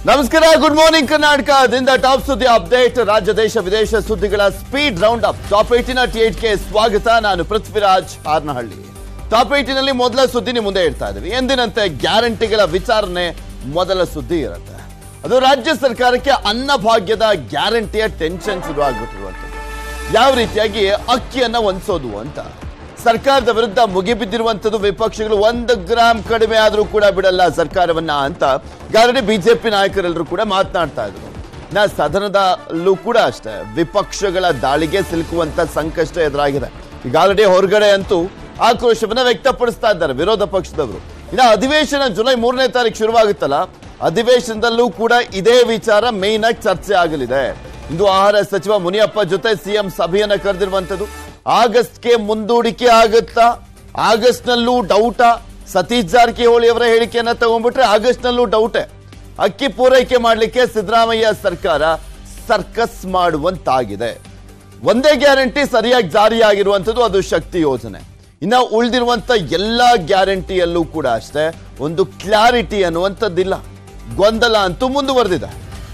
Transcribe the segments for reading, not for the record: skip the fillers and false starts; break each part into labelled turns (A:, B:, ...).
A: ನಮಸ್ಕಾರ, good morning ಕರ್ನಾಟಕದಿಂದ top ಸುದ್ದಿ ಅಪ್ಡೇಟ್. ರಾಜ್ಯ ದೇಶ ವಿದೇಶ ಸುದ್ದಿಗಳ ಸ್ಪೀಡ್ ರೌಂಡ್ ಅಪ್. ಟಾಪ್ 88ಗೆ ಸ್ವಾಗತ. ನಾನು ಪೃಥ್ವಿರಾಜ್ ಹಾರ್ನಹಳ್ಳಿ. ಟಾಪ್ 80ನಲ್ಲಿ ಮೊದಲ ಸುದ್ದಿ ನಿಮ್ಮ ಮುಂದೆ ಇಡ್ತಾ ಇದ್ದೀವಿ. ಎಂದಿನಂತೆ ಗ್ಯಾರಂಟಿಗಳ ವಿಚಾರಣೆ ಮೊದಲ ಸುದ್ದಿ ಇರುತ್ತೆ. ಅದು ರಾಜ್ಯ ಸರ್ಕಾರಕ್ಕೆ ಅನ್ನಭಾಗ್ಯದ ಗ್ಯಾರಂಟಿಯ ಟೆನ್ಷನ್ ಶುರುವಾಗ್ಬಿಟ್ಟಿರುವಂಥದ್ದು. ಯಾವ ರೀತಿಯಾಗಿ ಅಕ್ಕಿಯನ್ನ ಹೊಂದಿಸೋದು ಅಂತ ಸರ್ಕಾರದ ವಿರುದ್ಧ ಮುಗಿಬಿದ್ದಿರುವಂಥದ್ದು. ವಿಪಕ್ಷಗಳು 1 ಗ್ರಾಂ ಕಡಿಮೆ ಆದರೂ ಕೂಡ ಬಿಡಲ್ಲ ಸರ್ಕಾರವನ್ನ ಅಂತ ಈಗಾಗಲೇ ಬಿಜೆಪಿ ನಾಯಕರೆಲ್ಲರೂ ಕೂಡ ಮಾತನಾಡ್ತಾ ಇದ್ರು. ಸದನದಲ್ಲೂ ಕೂಡ ಅಷ್ಟೇ ವಿಪಕ್ಷಗಳ ದಾಳಿಗೆ ಸಿಲುಕುವಂತ ಸಂಕಷ್ಟ ಎದುರಾಗಿದೆ. ಈಗಾಗಲೇ ಹೊರಗಡೆ ಅಂತೂ ಆಕ್ರೋಶವನ್ನ ವ್ಯಕ್ತಪಡಿಸ್ತಾ ಇದ್ದಾರೆ ವಿರೋಧ ಪಕ್ಷದವರು. ಇನ್ನು ಅಧಿವೇಶನ ಜುಲೈ 3ನೇ ತಾರೀಕು ಶುರುವಾಗುತ್ತಲ್ಲ, ಅಧಿವೇಶನದಲ್ಲೂ ಕೂಡ ಇದೇ ವಿಚಾರ ಮೇನ್ ಆಗಿ ಚರ್ಚೆ ಆಗಲಿದೆ. ಇಂದು ಆಹಾರ ಸಚಿವ ಮುನಿಯಪ್ಪ ಜೊತೆ ಸಿಎಂ ಸಭೆಯನ್ನ ಕರೆದಿರುವಂತದ್ದು. ಆಗಸ್ಟ್ಗೆ ಮುಂದೂಡಿಕೆ ಆಗುತ್ತಾ? ಆಗಸ್ಟ್ ನಲ್ಲೂ ಡೌಟಾ? ಸತೀಶ್ ಜಾರಕಿಹೊಳಿ ಅವರ ಹೇಳಿಕೆಯನ್ನ ತಗೊಂಡ್ಬಿಟ್ರೆ ಆಗಸ್ಟ್ ನಲ್ಲೂ ಡೌಟೆ. ಅಕ್ಕಿ ಪೂರೈಕೆ ಮಾಡಲಿಕ್ಕೆ ಸಿದ್ದರಾಮಯ್ಯ ಸರ್ಕಾರ ಸರ್ಕಸ್ ಮಾಡುವಂತಾಗಿದೆ. ಒಂದೇ ಗ್ಯಾರಂಟಿ ಸರಿಯಾಗಿ ಜಾರಿಯಾಗಿರುವಂಥದ್ದು, ಅದು ಶಕ್ತಿ ಯೋಜನೆ. ಇನ್ನು ಉಳಿದಿರುವಂತ ಎಲ್ಲಾ ಗ್ಯಾರಂಟಿಯಲ್ಲೂ ಕೂಡ ಅಷ್ಟೇ ಒಂದು ಕ್ಲಾರಿಟಿ ಅನ್ನುವಂಥದ್ದಿಲ್ಲ. ಗೊಂದಲ ಅಂತೂ ಮುಂದುವರೆದಿದೆ.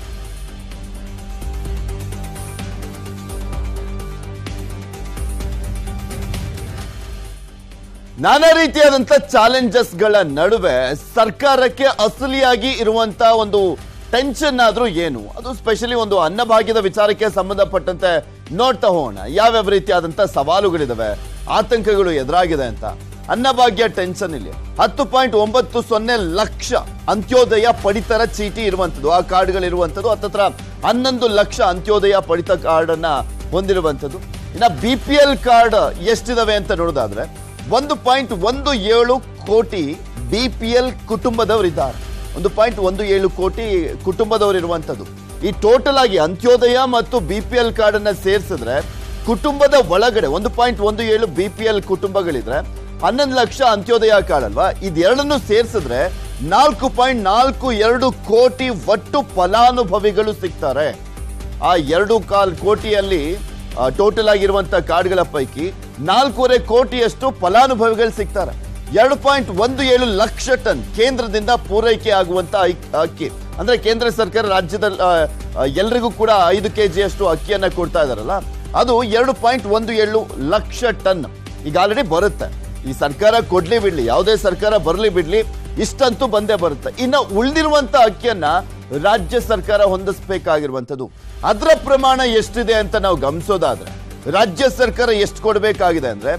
A: ನಾನಾ ರೀತಿಯಾದಂಥ ಚಾಲೆಂಜಸ್ ಗಳ ನಡುವೆ ಸರ್ಕಾರಕ್ಕೆ ಅಸಲಿಯಾಗಿ ಇರುವಂತ ಒಂದು ಟೆನ್ಷನ್ ಆದ್ರೂ ಏನು, ಅದು ಸ್ಪೆಷಲಿ ಒಂದು ಅನ್ನಭಾಗ್ಯದ ವಿಚಾರಕ್ಕೆ ಸಂಬಂಧಪಟ್ಟಂತೆ ನೋಡ್ತಾ ಹೋಗೋಣ. ಯಾವ್ಯಾವ ರೀತಿಯಾದಂಥ ಸವಾಲುಗಳಿದಾವೆ, ಆತಂಕಗಳು ಎದುರಾಗಿದೆ ಅಂತ. ಅನ್ನಭಾಗ್ಯ ಟೆನ್ಷನ್ ಇಲ್ಲಿ 10.90 ಲಕ್ಷ ಅಂತ್ಯೋದಯ ಪಡಿತರ ಚೀಟಿ ಇರುವಂಥದ್ದು, ಆ ಕಾರ್ಡ್ಗಳಿರುವಂಥದ್ದು. ಹತ್ತತ್ರ 11 ಲಕ್ಷ ಅಂತ್ಯೋದಯ ಪಡಿತರ ಕಾರ್ಡ್ ಅನ್ನ ಹೊಂದಿರುವಂಥದ್ದು. ಇನ್ನ BPL ಕಾರ್ಡ್ ಎಷ್ಟಿದಾವೆ ಅಂತ ನೋಡೋದಾದ್ರೆ 1.17 ಕೋಟಿ BPL ಕುಟುಂಬದವರಿದ್ದಾರೆ. 1.17 ಕೋಟಿ ಕುಟುಂಬದವರಿರುವಂಥದ್ದು. ಈ ಟೋಟಲ್ ಆಗಿ ಅಂತ್ಯೋದಯ ಮತ್ತು BPL ಕಾರ್ಡ್ ಅನ್ನ ಸೇರಿಸಿದ್ರೆ ಕುಟುಂಬದ ಒಳಗಡೆ 1.17 BPL ಕುಟುಂಬಗಳಿದ್ರೆ 11 ಲಕ್ಷ ಅಂತ್ಯೋದಯ ಕಾರ್ಡ್ ಅಲ್ವಾ, ಇದೆರಡನ್ನು ಸೇರಿಸಿದ್ರೆ 4.42 ಕೋಟಿ ಒಟ್ಟು ಫಲಾನುಭವಿಗಳು ಸಿಗ್ತಾರೆ. ಆ 2.25 ಕೋಟಿಯಲ್ಲಿ ಟೋಟಲ್ ಆಗಿರುವಂತ ಕಾರ್ಡ್ಗಳ ಪೈಕಿ 4.25 ಕೋಟಿಯಷ್ಟು ಫಲಾನುಭವಿಗಳು ಸಿಗ್ತಾರೆ. 2.17 ಲಕ್ಷ ಟನ್ ಕೇಂದ್ರದಿಂದ ಪೂರೈಕೆ ಆಗುವಂತ ಅಕ್ಕಿ, ಅಂದ್ರೆ ಕೇಂದ್ರ ಸರ್ಕಾರ ರಾಜ್ಯದಲ್ಲಿ ಎಲ್ರಿಗೂ ಕೂಡ 5 kg ಅಕ್ಕಿಯನ್ನ ಕೊಡ್ತಾ ಇದಾರಲ್ಲ, ಅದು 2.17 ಲಕ್ಷ ಟನ್ ಈಗ ಆಲ್ರೆಡಿ ಬರುತ್ತೆ. ಈ ಸರ್ಕಾರ ಕೊಡ್ಲಿ ಬಿಡ್ಲಿ, ಯಾವುದೇ ಸರ್ಕಾರ ಬರ್ಲಿ ಬಿಡ್ಲಿ, ಇಷ್ಟಂತೂ ಬಂದೇ ಬರುತ್ತೆ. ಇನ್ನು ಉಳಿದಿರುವಂತ ಅಕ್ಕಿಯನ್ನ ರಾಜ್ಯ ಸರ್ಕಾರ ಹೊಂದಿಸಬೇಕಾಗಿರುವಂಥದ್ದು. ಅದರ ಪ್ರಮಾಣ ಎಷ್ಟಿದೆ ಅಂತ ನಾವು ಗಮನಿಸೋದಾದ್ರೆ ರಾಜ್ಯ ಸರ್ಕಾರ ಎಷ್ಟು ಕೊಡಬೇಕಾಗಿದೆ ಅಂದ್ರೆ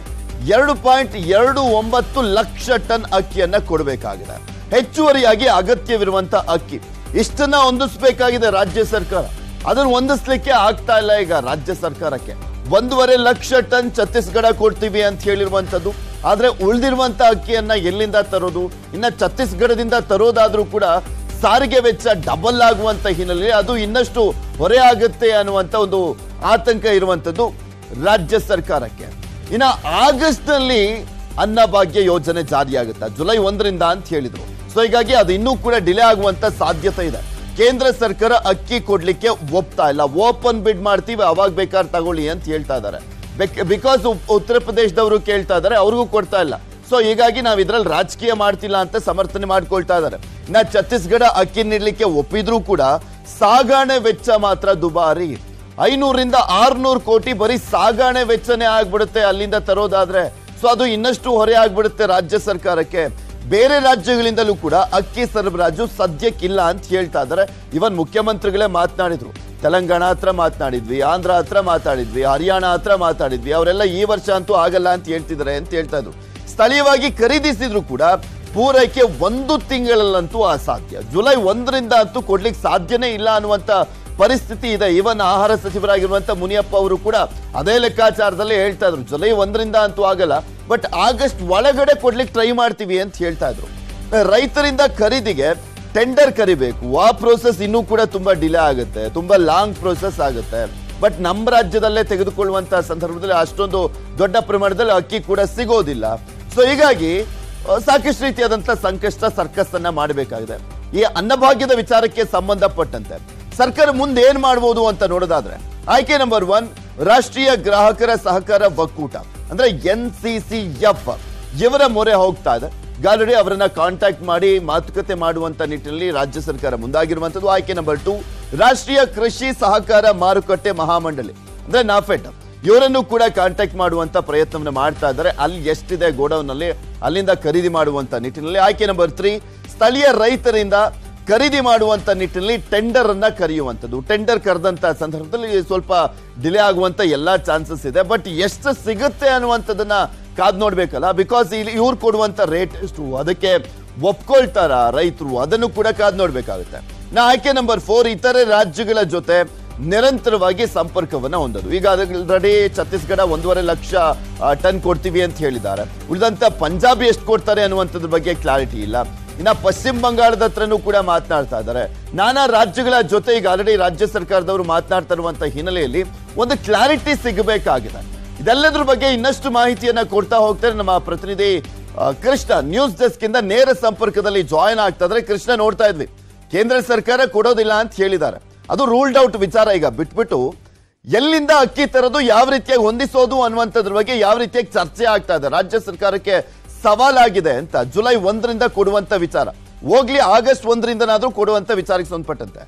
A: 2.29 ಲಕ್ಷ ಟನ್ ಅಕ್ಕಿಯನ್ನ ಕೊಡಬೇಕಾಗಿದೆ. ಹೆಚ್ಚುವರಿಯಾಗಿ ಅಗತ್ಯವಿರುವಂತ ಅಕ್ಕಿ ಇಷ್ಟನ್ನ ಹೊಂದಿಸಬೇಕಾಗಿದೆ ರಾಜ್ಯ ಸರ್ಕಾರ. ಅದನ್ನು ಹೊಂದಿಸ್ಲಿಕ್ಕೆ ಆಗ್ತಾ ಇಲ್ಲ ಈಗ ರಾಜ್ಯ ಸರ್ಕಾರಕ್ಕೆ. 1.5 ಲಕ್ಷ ಟನ್ ಛತ್ತೀಸ್ಗಢ ಕೊಡ್ತೀವಿ ಅಂತ ಹೇಳಿರುವಂತದ್ದು. ಆದ್ರೆ ಉಳಿದಿರುವಂತ ಅಕ್ಕಿಯನ್ನ ಎಲ್ಲಿಂದ ತರೋದು? ಇನ್ನ ಛತ್ತೀಸ್ಗಢದಿಂದ ತರೋದಾದ್ರೂ ಕೂಡ ಸಾರಿಗೆ ವೆಚ್ಚ ಡಬಲ್ ಆಗುವಂತ ಹಿನ್ನೆಲೆಯಲ್ಲಿ ಅದು ಇನ್ನಷ್ಟು ಹೊರೆ ಆಗುತ್ತೆ ಅನ್ನುವಂತ ಒಂದು ಆತಂಕ ಇರುವಂತದ್ದು ರಾಜ್ಯ ಸರ್ಕಾರಕ್ಕೆ. ಇನ್ನ ಆಗಸ್ಟ್ ನಲ್ಲಿ ಅನ್ನಭಾಗ್ಯ ಯೋಜನೆ ಜಾರಿಯಾಗುತ್ತೆ ಜುಲೈ 1ರಿಂದ ಅಂತ ಹೇಳಿದ್ರು. ಸೊ ಹೀಗಾಗಿ ಅದು ಇನ್ನೂ ಕೂಡ ಡಿಲೇ ಆಗುವಂತ ಸಾಧ್ಯತೆ ಇದೆ. ಕೇಂದ್ರ ಸರ್ಕಾರ ಅಕ್ಕಿ ಕೊಡ್ಲಿಕ್ಕೆ ಒಪ್ತಾ ಇಲ್ಲ. ಓಪನ್ ಬಿಡ್ ಮಾಡ್ತೀವಿ, ಅವಾಗ ಬೇಕಾದ್ರೆ ತಗೊಳ್ಳಿ ಅಂತ ಹೇಳ್ತಾ ಇದ್ದಾರೆ. ಬಿಕಾಸ್ ಉತ್ತರ ಪ್ರದೇಶದವರು ಕೇಳ್ತಾ ಇದ್ದಾರೆ, ಅವ್ರಿಗೂ ಕೊಡ್ತಾ ಇಲ್ಲ. ಸೊ ಹೀಗಾಗಿ ನಾವು ಇದ್ರಲ್ಲಿ ರಾಜಕೀಯ ಮಾಡ್ತಿಲ್ಲ ಅಂತ ಸಮರ್ಥನೆ ಮಾಡ್ಕೊಳ್ತಾ ಇದ್ದಾರೆ. ಇನ್ನ ಛತ್ತೀಸ್ಗಢ ಅಕ್ಕಿ ನೀಡಲಿಕ್ಕೆ ಒಪ್ಪಿದ್ರೂ ಕೂಡ ಸಾಗಾಣೆ ವೆಚ್ಚ ಮಾತ್ರ ದುಬಾರಿ. 500ರಿಂದ 600 ಕೋಟಿ ಬರೀ ಸಾಗಾಣೆ ವೆಚ್ಚನೇ ಆಗ್ಬಿಡುತ್ತೆ ಅಲ್ಲಿಂದ ತರೋದಾದ್ರೆ. ಸೊ ಅದು ಇನ್ನಷ್ಟು ಹೊರೆ ಆಗ್ಬಿಡುತ್ತೆ ರಾಜ್ಯ ಸರ್ಕಾರಕ್ಕೆ. ಬೇರೆ ರಾಜ್ಯಗಳಿಂದಲೂ ಕೂಡ ಅಕ್ಕಿ ಸರಬರಾಜು ಸದ್ಯಕ್ಕಿಲ್ಲ ಅಂತ ಹೇಳ್ತಾ ಇದ್ದಾರೆ. ಇವನ್ ಮುಖ್ಯಮಂತ್ರಿಗಳೇ ಮಾತನಾಡಿದ್ರು. ತೆಲಂಗಾಣ ಹತ್ರ ಮಾತನಾಡಿದ್ವಿ, ಆಂಧ್ರ ಹತ್ರ ಮಾತಾಡಿದ್ವಿ, ಹರಿಯಾಣ ಹತ್ರ ಮಾತಾಡಿದ್ವಿ, ಅವರೆಲ್ಲ ಈ ವರ್ಷ ಅಂತೂ ಆಗಲ್ಲ ಅಂತ ಹೇಳ್ತಿದ್ದಾರೆ ಅಂತ ಹೇಳ್ತಾ ಇದ್ರು. ಸ್ಥಳೀಯವಾಗಿ ಖರೀದಿಸಿದ್ರು ಕೂಡ ಪೂರೈಕೆ 1 ತಿಂಗಳಲ್ಲಂತೂ ಅಸಾಧ್ಯ. ಜುಲೈ 1ರಿಂದ ಅಂತೂ ಕೊಡ್ಲಿಕ್ಕೆ ಸಾಧ್ಯನೇ ಇಲ್ಲ ಅನ್ನುವಂತ ಪರಿಸ್ಥಿತಿ ಇದೆ. ಇವನ್ ಆಹಾರ ಸಚಿವರಾಗಿರುವಂತ ಮುನಿಯಪ್ಪ ಅವರು ಕೂಡ ಅದೇ ಲೆಕ್ಕಾಚಾರದಲ್ಲಿ ಹೇಳ್ತಾ ಇದ್ರು. ಜುಲೈ 1ರಿಂದ ಅಂತೂ ಆಗಲ್ಲ, ಬಟ್ ಆಗಸ್ಟ್ ಒಳಗಡೆ ಕೊಡ್ಲಿಕ್ಕೆ ಟ್ರೈ ಮಾಡ್ತೀವಿ ಅಂತ ಹೇಳ್ತಾ ಇದ್ರು. ರೈತರಿಂದ ಖರೀದಿಗೆ ಟೆಂಡರ್ ಕರಿಬೇಕು, ಆ ಪ್ರೋಸೆಸ್ ಇನ್ನೂ ಕೂಡ ತುಂಬಾ ಡಿಲೇ ಆಗುತ್ತೆ, ತುಂಬಾ ಲಾಂಗ್ ಪ್ರೋಸೆಸ್ ಆಗುತ್ತೆ. ಬಟ್ ನಮ್ಮ ರಾಜ್ಯದಲ್ಲೇ ತೆಗೆದುಕೊಳ್ಳುವಂತ ಸಂದರ್ಭದಲ್ಲಿ ಅಷ್ಟೊಂದು ದೊಡ್ಡ ಪ್ರಮಾಣದಲ್ಲಿ ಅಕ್ಕಿ ಕೂಡ ಸಿಗೋದಿಲ್ಲ. ಸೊ ಹೀಗಾಗಿ ಸಾಕಷ್ಟು ರೀತಿಯಾದಂತ ಸಂಕಷ್ಟ ಸರ್ಕಸ್ ಅನ್ನ ಮಾಡಬೇಕಾಗಿದೆ. ಈ ಅನ್ನಭಾಗ್ಯದ ವಿಚಾರಕ್ಕೆ ಸಂಬಂಧಪಟ್ಟಂತೆ ಸರ್ಕಾರ ಮುಂದೆ ಏನ್ ಮಾಡಬಹುದು ಅಂತ ನೋಡೋದಾದ್ರೆ ಆಯ್ಕೆ ನಂಬರ್ 1 ರಾಷ್ಟ್ರೀಯ ಗ್ರಾಹಕರ ಸಹಕಾರ ಒಕ್ಕೂಟ ಅಂದ್ರೆ NCCF ಇವರ ಮೊರೆ ಹೋಗ್ತಾ ಇದೆ. ಆಲ್ರೆಡಿ ಅವರನ್ನ ಕಾಂಟ್ಯಾಕ್ಟ್ ಮಾಡಿ ಮಾತುಕತೆ ಮಾಡುವಂತ ನಿಟ್ಟಿನಲ್ಲಿ ರಾಜ್ಯ ಸರ್ಕಾರ ಮುಂದಾಗಿರುವಂತದ್ದು. ಆಯ್ಕೆ ನಂಬರ್ 2 ರಾಷ್ಟ್ರೀಯ ಕೃಷಿ ಸಹಕಾರ ಮಾರುಕಟ್ಟೆ ಮಹಾಮಂಡಳಿ ಅಂದ್ರೆ ನಾಫೆಡ್, ಇವರನ್ನು ಕೂಡ ಕಾಂಟ್ಯಾಕ್ಟ್ ಮಾಡುವಂತ ಪ್ರಯತ್ನವನ್ನು ಮಾಡ್ತಾ ಇದ್ದಾರೆ. ಅಲ್ಲಿ ಎಷ್ಟಿದೆ ಗೋಡೌನ್ ಅಲ್ಲಿ ಅಲ್ಲಿಂದ ಖರೀದಿ ಮಾಡುವಂತ ನಿಟ್ಟಿನಲ್ಲಿ. ಆಯ್ಕೆ ನಂಬರ್ 3 ಸ್ಥಳೀಯ ರೈತರಿಂದ ಖರೀದಿ ಮಾಡುವಂತ ನಿಟ್ಟಿನಲ್ಲಿ ಟೆಂಡರ್ ಅನ್ನ ಕರೆಯುವಂಥದ್ದು. ಟೆಂಡರ್ ಕರೆದಂತ ಸಂದರ್ಭದಲ್ಲಿ ಸ್ವಲ್ಪ ಡಿಲೇ ಆಗುವಂತ ಎಲ್ಲಾ ಚಾನ್ಸಸ್ ಇದೆ. ಬಟ್ ಎಷ್ಟು ಸಿಗುತ್ತೆ ಅನ್ನುವಂಥದ್ದನ್ನ ಕಾದ್ ನೋಡ್ಬೇಕಲ್ಲ. ಬಿಕಾಸ್ ಇಲ್ಲಿ ಇವ್ರು ಕೊಡುವಂತ ರೇಟ್ ಎಷ್ಟು, ಅದಕ್ಕೆ ಒಪ್ಕೊಳ್ತಾರ ರೈತರು, ಅದನ್ನು ಕೂಡ ಕಾದ್ ನೋಡ್ಬೇಕಾಗುತ್ತೆ. ಆಯ್ಕೆ ನಂಬರ್ 4 ಇತರೆ ರಾಜ್ಯಗಳ ಜೊತೆ ನಿರಂತರವಾಗಿ ಸಂಪರ್ಕವನ್ನ ಹೊಂದೋದು. ಈಗ ಆಲ್ರೆಡಿ ಛತ್ತೀಸ್ಗಢ 1.5 ಲಕ್ಷ ಟನ್ ಕೊಡ್ತೀವಿ ಅಂತ ಹೇಳಿದ್ದಾರೆ. ಉಳಿದಂತ ಪಂಜಾಬ್ ಎಷ್ಟು ಕೊಡ್ತಾರೆ ಅನ್ನುವಂಥದ್ರ ಬಗ್ಗೆ ಕ್ಲಾರಿಟಿ ಇಲ್ಲ. ಇನ್ನ ಪಶ್ಚಿಮ ಬಂಗಾಳದ ಹತ್ರನೂ ಕೂಡ ಮಾತನಾಡ್ತಾ ಇದ್ದಾರೆ. ನಾನಾ ರಾಜ್ಯಗಳ ಜೊತೆ ಈಗ ಆಲ್ರೆಡಿ ರಾಜ್ಯ ಸರ್ಕಾರದವರು ಮಾತನಾಡ್ತಾ ಇರುವಂತ ಹಿನ್ನೆಲೆಯಲ್ಲಿ ಒಂದು ಕ್ಲಾರಿಟಿ ಸಿಗಬೇಕಾಗಿದೆ. ಇದೆಲ್ಲದ್ರ ಬಗ್ಗೆ ಇನ್ನಷ್ಟು ಮಾಹಿತಿಯನ್ನ ಕೊಡ್ತಾ ಹೋಗ್ತಾರೆ ನಮ್ಮ ಪ್ರತಿನಿಧಿ ಕೃಷ್ಣ. ನ್ಯೂಸ್ ಡೆಸ್ಕ್ ಇಂದ ನೇರ ಸಂಪರ್ಕದಲ್ಲಿ ಜಾಯಿನ್ ಆಗ್ತಾ ಇದ್ರೆ. ಕೃಷ್ಣ, ನೋಡ್ತಾ ಇದ್ವಿ ಕೇಂದ್ರ ಸರ್ಕಾರ ಕೊಡೋದಿಲ್ಲ ಅಂತ ಹೇಳಿದ್ದಾರೆ. ಅದು ರೂಲ್ಡ್ ಔಟ್ ವಿಚಾರ. ಈಗ ಬಿಟ್ಬಿಟ್ಟು ಎಲ್ಲಿಂದ ಅಕ್ಕಿ ತರೋದು, ಯಾವ ರೀತಿಯಾಗಿ ಹೊಂದಿಸೋದು ಅನ್ನುವಂಥದ್ರ ಬಗ್ಗೆ ಯಾವ ರೀತಿಯಾಗಿ ಚರ್ಚೆ ಆಗ್ತಾ ಇದೆ. ರಾಜ್ಯ ಸರ್ಕಾರಕ್ಕೆ ಸವಾಲಾಗಿದೆ ಅಂತ ಜುಲೈ 1ರಿಂದ ಕೊಡುವಂತ ವಿಚಾರ ಹೋಗ್ಲಿ, ಆಗಸ್ಟ್ 1ರಿಂದನಾದ್ರೂ ಕೊಡುವಂತ ವಿಚಾರಕ್ಕೆ ಸಂಬಂಧಪಟ್ಟಂತೆ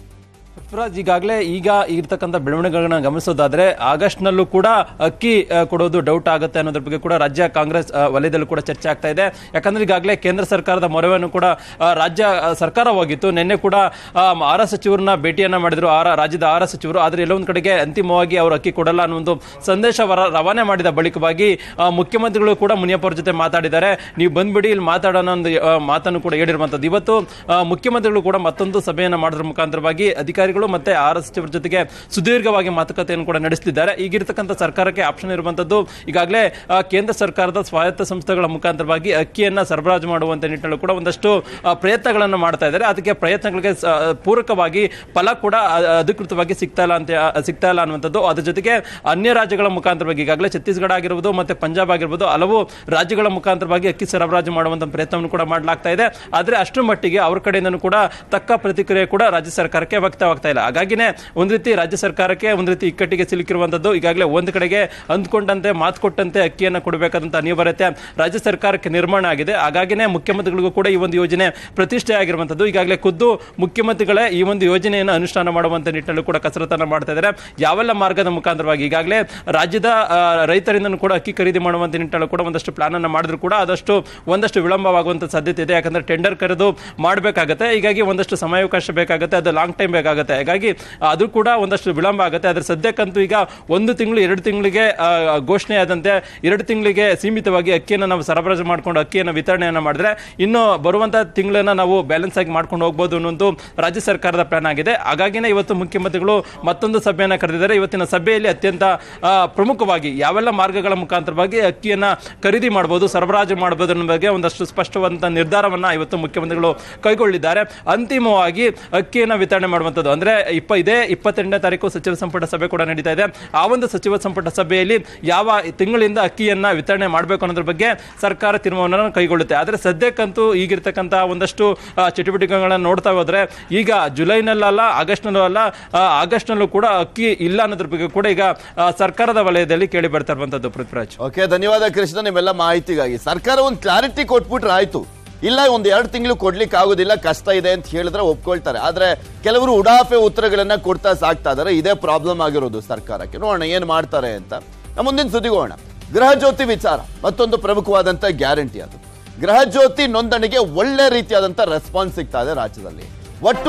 B: ಈಗಾಗಲೇ ಈಗ ಇರ್ತಕ್ಕಂಥ ಬೆಳವಣಿಗೆಗಳನ್ನ ಗಮನಿಸೋದಾದ್ರೆ ಆಗಸ್ಟ್ನಲ್ಲೂ ಕೂಡ ಅಕ್ಕಿ ಕೊಡೋದು ಡೌಟ್ ಆಗುತ್ತೆ ಅನ್ನೋದ್ರ ಬಗ್ಗೆ ಕೂಡ ರಾಜ್ಯ ಕಾಂಗ್ರೆಸ್ ವಲಯದಲ್ಲೂ ಕೂಡ ಚರ್ಚೆ ಆಗ್ತಾ ಇದೆ. ಯಾಕಂದ್ರೆ ಈಗಾಗಲೇ ಕೇಂದ್ರ ಸರ್ಕಾರದ ಮೊರೆಯನ್ನು ಕೂಡ ರಾಜ್ಯ ಸರ್ಕಾರ ಹೋಗಿತ್ತು. ನಿನ್ನೆ ಕೂಡ ಆಹಾರ ಸಚಿವರನ್ನ ಭೇಟಿಯನ್ನ ಮಾಡಿದ್ರು ರಾಜ್ಯದ ಆಹಾರ ಸಚಿವರು. ಆದ್ರೆ ಎಲ್ಲೊಂದು ಕಡೆಗೆ ಅಂತಿಮವಾಗಿ ಅವರು ಅಕ್ಕಿ ಕೊಡಲ್ಲ ಅನ್ನೋ ಒಂದು ಸಂದೇಶ ರವಾನೆ ಮಾಡಿದ ಬಳಿಕವಾಗಿ ಮುಖ್ಯಮಂತ್ರಿಗಳು ಕೂಡ ಮುನಿಯಪ್ಪ ಅವ್ರ ಜೊತೆ ಮಾತಾಡಿದ್ದಾರೆ. ನೀವು ಬಂದ್ಬಿಡಿ ಇಲ್ಲಿ ಮಾತಾಡೋಣ ಒಂದು ಮಾತನ್ನು ಕೂಡ ಹೇಳಿರುವಂತದ್ದು. ಇವತ್ತು ಮುಖ್ಯಮಂತ್ರಿಗಳು ಕೂಡ ಮತ್ತೊಂದು ಸಭೆಯನ್ನು ಮಾಡೋದ್ರ ಮುಖಾಂತರವಾಗಿ ಅಧಿಕಾರಿಗಳು ಮತ್ತೆ ಆಹಾರ ಸಚಿವರ ಜೊತೆಗೆ ಸುದೀರ್ಘವಾಗಿ ಮಾತುಕತೆಯನ್ನು ಕೂಡ ನಡೆಸುತ್ತಿದ್ದಾರೆ. ಈಗಿರ್ತಕ್ಕಂಥ ಸರ್ಕಾರಕ್ಕೆ ಆಪ್ಷನ್ ಇರುವಂತದ್ದು ಈಗಾಗಲೇ ಕೇಂದ್ರ ಸರ್ಕಾರದ ಸ್ವಾಯತ್ತ ಸಂಸ್ಥೆಗಳ ಮುಖಾಂತರವಾಗಿ ಅಕ್ಕಿಯನ್ನ ಸರಬರಾಜು ಮಾಡುವಂತ ನಿಟ್ಟಿನಲ್ಲಿ ಕೂಡ ಒಂದಷ್ಟು ಪ್ರಯತ್ನಗಳನ್ನು ಮಾಡ್ತಾ ಇದ್ದಾರೆ. ಅದಕ್ಕೆ ಪ್ರಯತ್ನಗಳಿಗೆ ಪೂರಕವಾಗಿ ಫಲ ಕೂಡ ಅಧಿಕೃತವಾಗಿ ಸಿಗ್ತಾ ಇಲ್ಲ ಅನ್ನುವಂಥದ್ದು. ಅದ್ರ ಜೊತೆಗೆ ಅನ್ಯ ರಾಜ್ಯಗಳ ಮುಖಾಂತರವಾಗಿ ಈಗಾಗಲೇ ಛತ್ತೀಸ್ಗಢ ಆಗಿರ್ಬೋದು ಮತ್ತೆ ಪಂಜಾಬ್ ಆಗಿರ್ಬೋದು ಹಲವು ರಾಜ್ಯಗಳ ಮುಖಾಂತರವಾಗಿ ಅಕ್ಕಿ ಸರಬರಾಜು ಮಾಡುವಂತ ಪ್ರಯತ್ನವನ್ನು ಕೂಡ ಮಾಡಲಾಗ್ತಾ ಇದೆ. ಆದ್ರೆ ಅಷ್ಟರ ಮಟ್ಟಿಗೆ ಅವ್ರ ಕಡೆಯಿಂದನೂ ಕೂಡ ತಕ್ಕ ಪ್ರತಿಕ್ರಿಯೆ ಕೂಡ ರಾಜ್ಯ ಸರ್ಕಾರಕ್ಕೆ ವ್ಯಕ್ತವಾಗ್ತಾ ಇಲ್ಲ. ಹಾಗಾಗಿನೇ ಒಂದ್ ರೀತಿ ರಾಜ್ಯ ಸರ್ಕಾರಕ್ಕೆ ಒಂದ್ ರೀತಿ ಇಕ್ಕಟ್ಟಿಗೆ ಸಿಲುಕಿರುವಂತದ್ದು. ಈಗಾಗಲೇ ಒಂದ್ ಕಡೆಗೆ ಅಂದ್ಕೊಂಡಂತೆ ಮಾತು ಕೊಟ್ಟಂತೆ ಅಕ್ಕಿಯನ್ನು ಕೊಡಬೇಕಾದಂತ ಅನಿವಾರ್ಯತೆ ರಾಜ್ಯ ಸರ್ಕಾರಕ್ಕೆ ನಿರ್ಮಾಣ ಆಗಿದೆ. ಹಾಗಾಗಿನೇ ಮುಖ್ಯಮಂತ್ರಿಗಳಿಗೂ ಕೂಡ ಈ ಒಂದು ಯೋಜನೆ ಪ್ರತಿಷ್ಠೆ ಆಗಿರುವಂತದ್ದು. ಈಗಾಗಲೇ ಖುದ್ದು ಮುಖ್ಯಮಂತ್ರಿಗಳೇ ಈ ಒಂದು ಯೋಜನೆಯನ್ನು ಅನುಷ್ಠಾನ ಮಾಡುವಂತ ನಿಟ್ಟಿನಲ್ಲಿ ಕೂಡ ಕಸರತ್ತನ್ನು ಮಾಡ್ತಾ ಇದ್ದಾರೆ. ಯಾವೆಲ್ಲ ಮಾರ್ಗದ ಮುಖಾಂತರವಾಗಿ ಈಗಾಗಲೇ ರಾಜ್ಯದ ರೈತರಿಂದ ಕೂಡ ಅಕ್ಕಿ ಖರೀದಿ ಮಾಡುವಂತ ನಿಟ್ಟಿನಲ್ಲಿ ಕೂಡ ಒಂದಷ್ಟು ಪ್ಲಾನ್ ಅನ್ನು ಮಾಡಿದ್ರು ಕೂಡ ಒಂದಷ್ಟು ವಿಳಂಬವಾಗುವಂತ ಸಾಧ್ಯತೆ ಇದೆ. ಯಾಕಂದ್ರೆ ಟೆಂಡರ್ ಕರೆದು ಮಾಡಬೇಕಾಗುತ್ತೆ. ಹೀಗಾಗಿ ಒಂದಷ್ಟು ಸಮಯಾವಕಾಶ ಬೇಕಾಗುತ್ತೆ, ಅದು ಲಾಂಗ್ ಟೈಮ್ ಬೇಕಾಗುತ್ತೆ. ಹಾಗಾಗಿ ಅದು ಕೂಡ ಒಂದಷ್ಟು ವಿಳಂಬ ಆಗುತ್ತೆ. ಆದ್ರೆ ಸದ್ಯಕ್ಕಂತೂ ಈಗ 1 ತಿಂಗಳು 2 ತಿಂಗಳಿಗೆ ಘೋಷಣೆ ಆದಂತೆ 2 ತಿಂಗಳಿಗೆ ಸೀಮಿತವಾಗಿ ಅಕ್ಕಿಯನ್ನು ನಾವು ಸರಬರಾಜು ಮಾಡಿಕೊಂಡು ಅಕ್ಕಿಯನ್ನು ವಿತರಣೆಯನ್ನು ಮಾಡಿದ್ರೆ ಇನ್ನು ಬರುವಂತಹ ತಿಂಗಳನ್ನ ನಾವು ಬ್ಯಾಲೆನ್ಸ್ ಆಗಿ ಮಾಡ್ಕೊಂಡು ಹೋಗಬಹುದು ಅನ್ನೋದು ರಾಜ್ಯ ಸರ್ಕಾರದ ಪ್ಲಾನ್ ಆಗಿದೆ. ಹಾಗಾಗಿನೇ ಇವತ್ತು ಮುಖ್ಯಮಂತ್ರಿಗಳು ಮತ್ತೊಂದು ಸಭೆಯನ್ನು ಕರೆದಿದ್ದಾರೆ. ಇವತ್ತಿನ ಸಭೆಯಲ್ಲಿ ಅತ್ಯಂತ ಪ್ರಮುಖವಾಗಿ ಯಾವೆಲ್ಲ ಮಾರ್ಗಗಳ ಮುಖಾಂತರವಾಗಿ ಅಕ್ಕಿಯನ್ನ ಖರೀದಿ ಮಾಡಬಹುದು, ಸರಬರಾಜು ಮಾಡಬಹುದು ಅನ್ನೋ ಬಗ್ಗೆ ಒಂದಷ್ಟು ಸ್ಪಷ್ಟವಾದಂತಹ ನಿರ್ಧಾರವನ್ನ ಇವತ್ತು ಮುಖ್ಯಮಂತ್ರಿಗಳು ಕೈಗೊಳ್ಳಿದ್ದಾರೆ. ಅಂತಿಮವಾಗಿ ಅಕ್ಕಿಯನ್ನು ವಿತರಣೆ ಮಾಡುವಂತದ್ದು ಅಂದ್ರೆ ಇದೇ 22ನೇ ತಾರೀಕು ಸಚಿವ ಸಂಪುಟ ಸಭೆ ಕೂಡ ನಡೀತಾ ಇದೆ. ಆ ಒಂದು ಸಚಿವ ಸಂಪುಟ ಸಭೆಯಲ್ಲಿ ಯಾವ ತಿಂಗಳಿಂದ ಅಕ್ಕಿಯನ್ನ ವಿತರಣೆ ಮಾಡಬೇಕು ಅನ್ನೋದ್ರ ಬಗ್ಗೆ ಸರ್ಕಾರ ತೀರ್ಮಾನವನ್ನು ಕೈಗೊಳ್ಳುತ್ತೆ. ಆದ್ರೆ ಸದ್ಯಕ್ಕಂತೂ ಈಗಿರ್ತಕ್ಕಂಥ ಒಂದಷ್ಟು ಚಟುವಟಿಕೆಗಳನ್ನ ನೋಡ್ತಾ ಹೋದ್ರೆ ಈಗ ಜುಲೈನಲ್ಲ ಆಗಸ್ಟ್ನಲ್ಲೂ ಅಲ್ಲ ಆಗಸ್ಟ್ನಲ್ಲೂ ಕೂಡ ಅಕ್ಕಿ ಇಲ್ಲ ಅನ್ನೋದ್ರ ಬಗ್ಗೆ ಕೂಡ ಈಗ ಸರ್ಕಾರದ ವಲಯದಲ್ಲಿ ಕೇಳಿ ಬರ್ತಾ ಇರುವಂತದ್ದು. ಪೃಥ್ವಿರಾಜ್,
A: ಓಕೆ, ಧನ್ಯವಾದ ಕೃಷ್ಣ ನಿಮ್ಮೆಲ್ಲ ಮಾಹಿತಿಗಾಗಿ. ಸರ್ಕಾರ ಒಂದು ಕ್ಲಾರಿಟಿ ಕೊಟ್ಬಿಟ್ರೆ ಆಯ್ತು. ಇಲ್ಲ 1-2 ತಿಂಗಳು ಕೊಡ್ಲಿಕ್ಕೆ ಆಗೋದಿಲ್ಲ, ಕಷ್ಟ ಇದೆ ಅಂತ ಹೇಳಿದ್ರೆ ಒಪ್ಕೊಳ್ತಾರೆ. ಆದ್ರೆ ಕೆಲವರು ಉಡಾಫೆ ಉತ್ತರಗಳನ್ನ ಕೊಡ್ತಾ ಸಾಕ್ತಾ ಇದಾರೆ. ಇದೇ ಪ್ರಾಬ್ಲಮ್ ಆಗಿರೋದು ಸರ್ಕಾರಕ್ಕೆ. ನೋಡೋಣ ಏನ್ ಮಾಡ್ತಾರೆ ಅಂತ. ನಮ್ಮ ಮುಂದಿನ ಸುದ್ದಿಗೋಣ. ಗೃಹ ಜ್ಯೋತಿ ವಿಚಾರ ಮತ್ತೊಂದು ಪ್ರಮುಖವಾದಂತ ಗ್ಯಾರಂಟಿ. ಅದು ಗೃಹ ಜ್ಯೋತಿ ನೋಂದಣಿಗೆ ಒಳ್ಳೆ ರೀತಿಯಾದಂತ ರೆಸ್ಪಾನ್ಸ್ ಸಿಗ್ತಾ ಇದೆ ರಾಜ್ಯದಲ್ಲಿ. ಒಟ್ಟು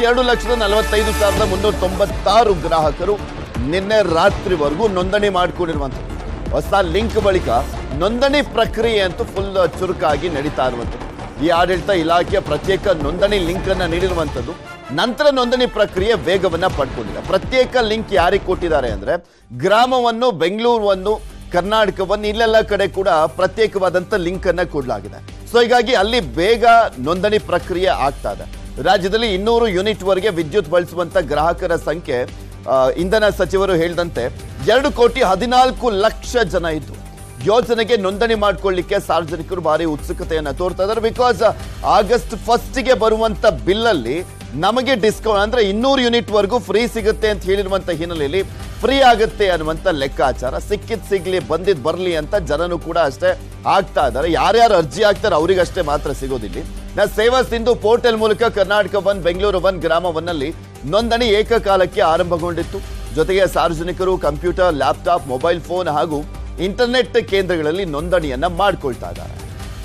A: 32,45,396 ಗ್ರಾಹಕರು ನಿನ್ನೆ ರಾತ್ರಿವರೆಗೂ ನೋಂದಣಿ ಮಾಡಿಕೊಂಡಿರುವಂಥದ್ದು. ಹೊಸ ಲಿಂಕ್ ಬಳಿಕ ನೋಂದಣಿ ಪ್ರಕ್ರಿಯೆ ಅಂತೂ ಫುಲ್ ಚುರುಕಾಗಿ ನಡೀತಾ ಇರುವಂಥದ್ದು. ಈ ಆಡಳಿತ ಇಲಾಖೆಯ ಪ್ರತ್ಯೇಕ ನೋಂದಣಿ ಲಿಂಕ್ ಅನ್ನ ನೀಡಿರುವಂಥದ್ದು. ನಂತರ ನೋಂದಣಿ ಪ್ರಕ್ರಿಯೆ ವೇಗವನ್ನ ಪಡ್ಕೊಂಡಿದೆ. ಪ್ರತ್ಯೇಕ ಲಿಂಕ್ ಯಾರಿಗೆ ಕೊಟ್ಟಿದ್ದಾರೆ ಅಂದ್ರೆ ಗ್ರಾಮವನ್ನು, ಬೆಂಗಳೂರನ್ನು, ಕರ್ನಾಟಕವನ್ನು ಇಲ್ಲೆಲ್ಲ ಕಡೆ ಕೂಡ ಪ್ರತ್ಯೇಕವಾದಂತ ಲಿಂಕ್ ಅನ್ನ ಕೊಡಲಾಗಿದೆ. ಸೊ ಹೀಗಾಗಿ ಅಲ್ಲಿ ಬೇಗ ನೋಂದಣಿ ಪ್ರಕ್ರಿಯೆ ಆಗ್ತಾ ಇದೆ. ರಾಜ್ಯದಲ್ಲಿ 200 ಯೂನಿಟ್ ವರೆಗೆ ವಿದ್ಯುತ್ ಬಳಸುವಂತ ಗ್ರಾಹಕರ ಸಂಖ್ಯೆ ಇಂಧನ ಸಚಿವರು ಹೇಳಿದಂತೆ 2,14,00,000 ಜನ ಇದ್ದು ಯೋಜನೆಗೆ ನೋಂದಣಿ ಮಾಡ್ಕೊಳ್ಳಿಕ್ಕೆ ಸಾರ್ವಜನಿಕರು ಭಾರಿ ಉತ್ಸುಕತೆಯನ್ನ ತೋರ್ತಾ ಇದ್ದಾರೆ. ಬಿಕಾಸ್ ಆಗಸ್ಟ್ 1ಗೆ ಬರುವಂತ ಬಿಲ್ ಅಲ್ಲಿ ನಮಗೆ ಡಿಸ್ಕೌಂಟ್ ಅಂದ್ರೆ 200 ಯೂನಿಟ್ ವರೆಗೂ ಫ್ರೀ ಸಿಗುತ್ತೆ ಅಂತ ಹೇಳಿರುವಂತ ಹಿನ್ನೆಲೆಯಲ್ಲಿ ಫ್ರೀ ಆಗುತ್ತೆ ಅನ್ನುವಂತ ಲೆಕ್ಕಾಚಾರ. ಸಿಕ್ಕಿದ್ ಸಿಗ್ಲಿ, ಬಂದಿದ್ ಬರ್ಲಿ ಅಂತ ಜನನು ಕೂಡ ಅಷ್ಟೇ ಆಗ್ತಾ ಇದ್ದಾರೆ. ಯಾರ್ಯಾರು ಅರ್ಜಿ ಹಾಕ್ತಾರೆ ಅವರಿಗಷ್ಟೇ ಮಾತ್ರ ಸಿಗೋದಿಲ್ಲ. ಸೇವಾ ಸಿಂಧು ಪೋರ್ಟಲ್ ಮೂಲಕ ಕರ್ನಾಟಕ ಒನ್, ಬೆಂಗಳೂರು ಒನ್, ಗ್ರಾಮ ಒನ್ನಲ್ಲಿ ನೋಂದಣಿ ಏಕಕಾಲಕ್ಕೆ ಆರಂಭಗೊಂಡಿತ್ತು. ಜೊತೆಗೆ ಸಾರ್ವಜನಿಕರು ಕಂಪ್ಯೂಟರ್, ಲ್ಯಾಪ್ಟಾಪ್, ಮೊಬೈಲ್ ಫೋನ್ ಹಾಗೂ ಇಂಟರ್ನೆಟ್ ಕೇಂದ್ರಗಳಲ್ಲಿ ನೋಂದಣಿಯನ್ನ ಮಾಡಿಕೊಳ್ತಾ ಇದ್ದಾರೆ.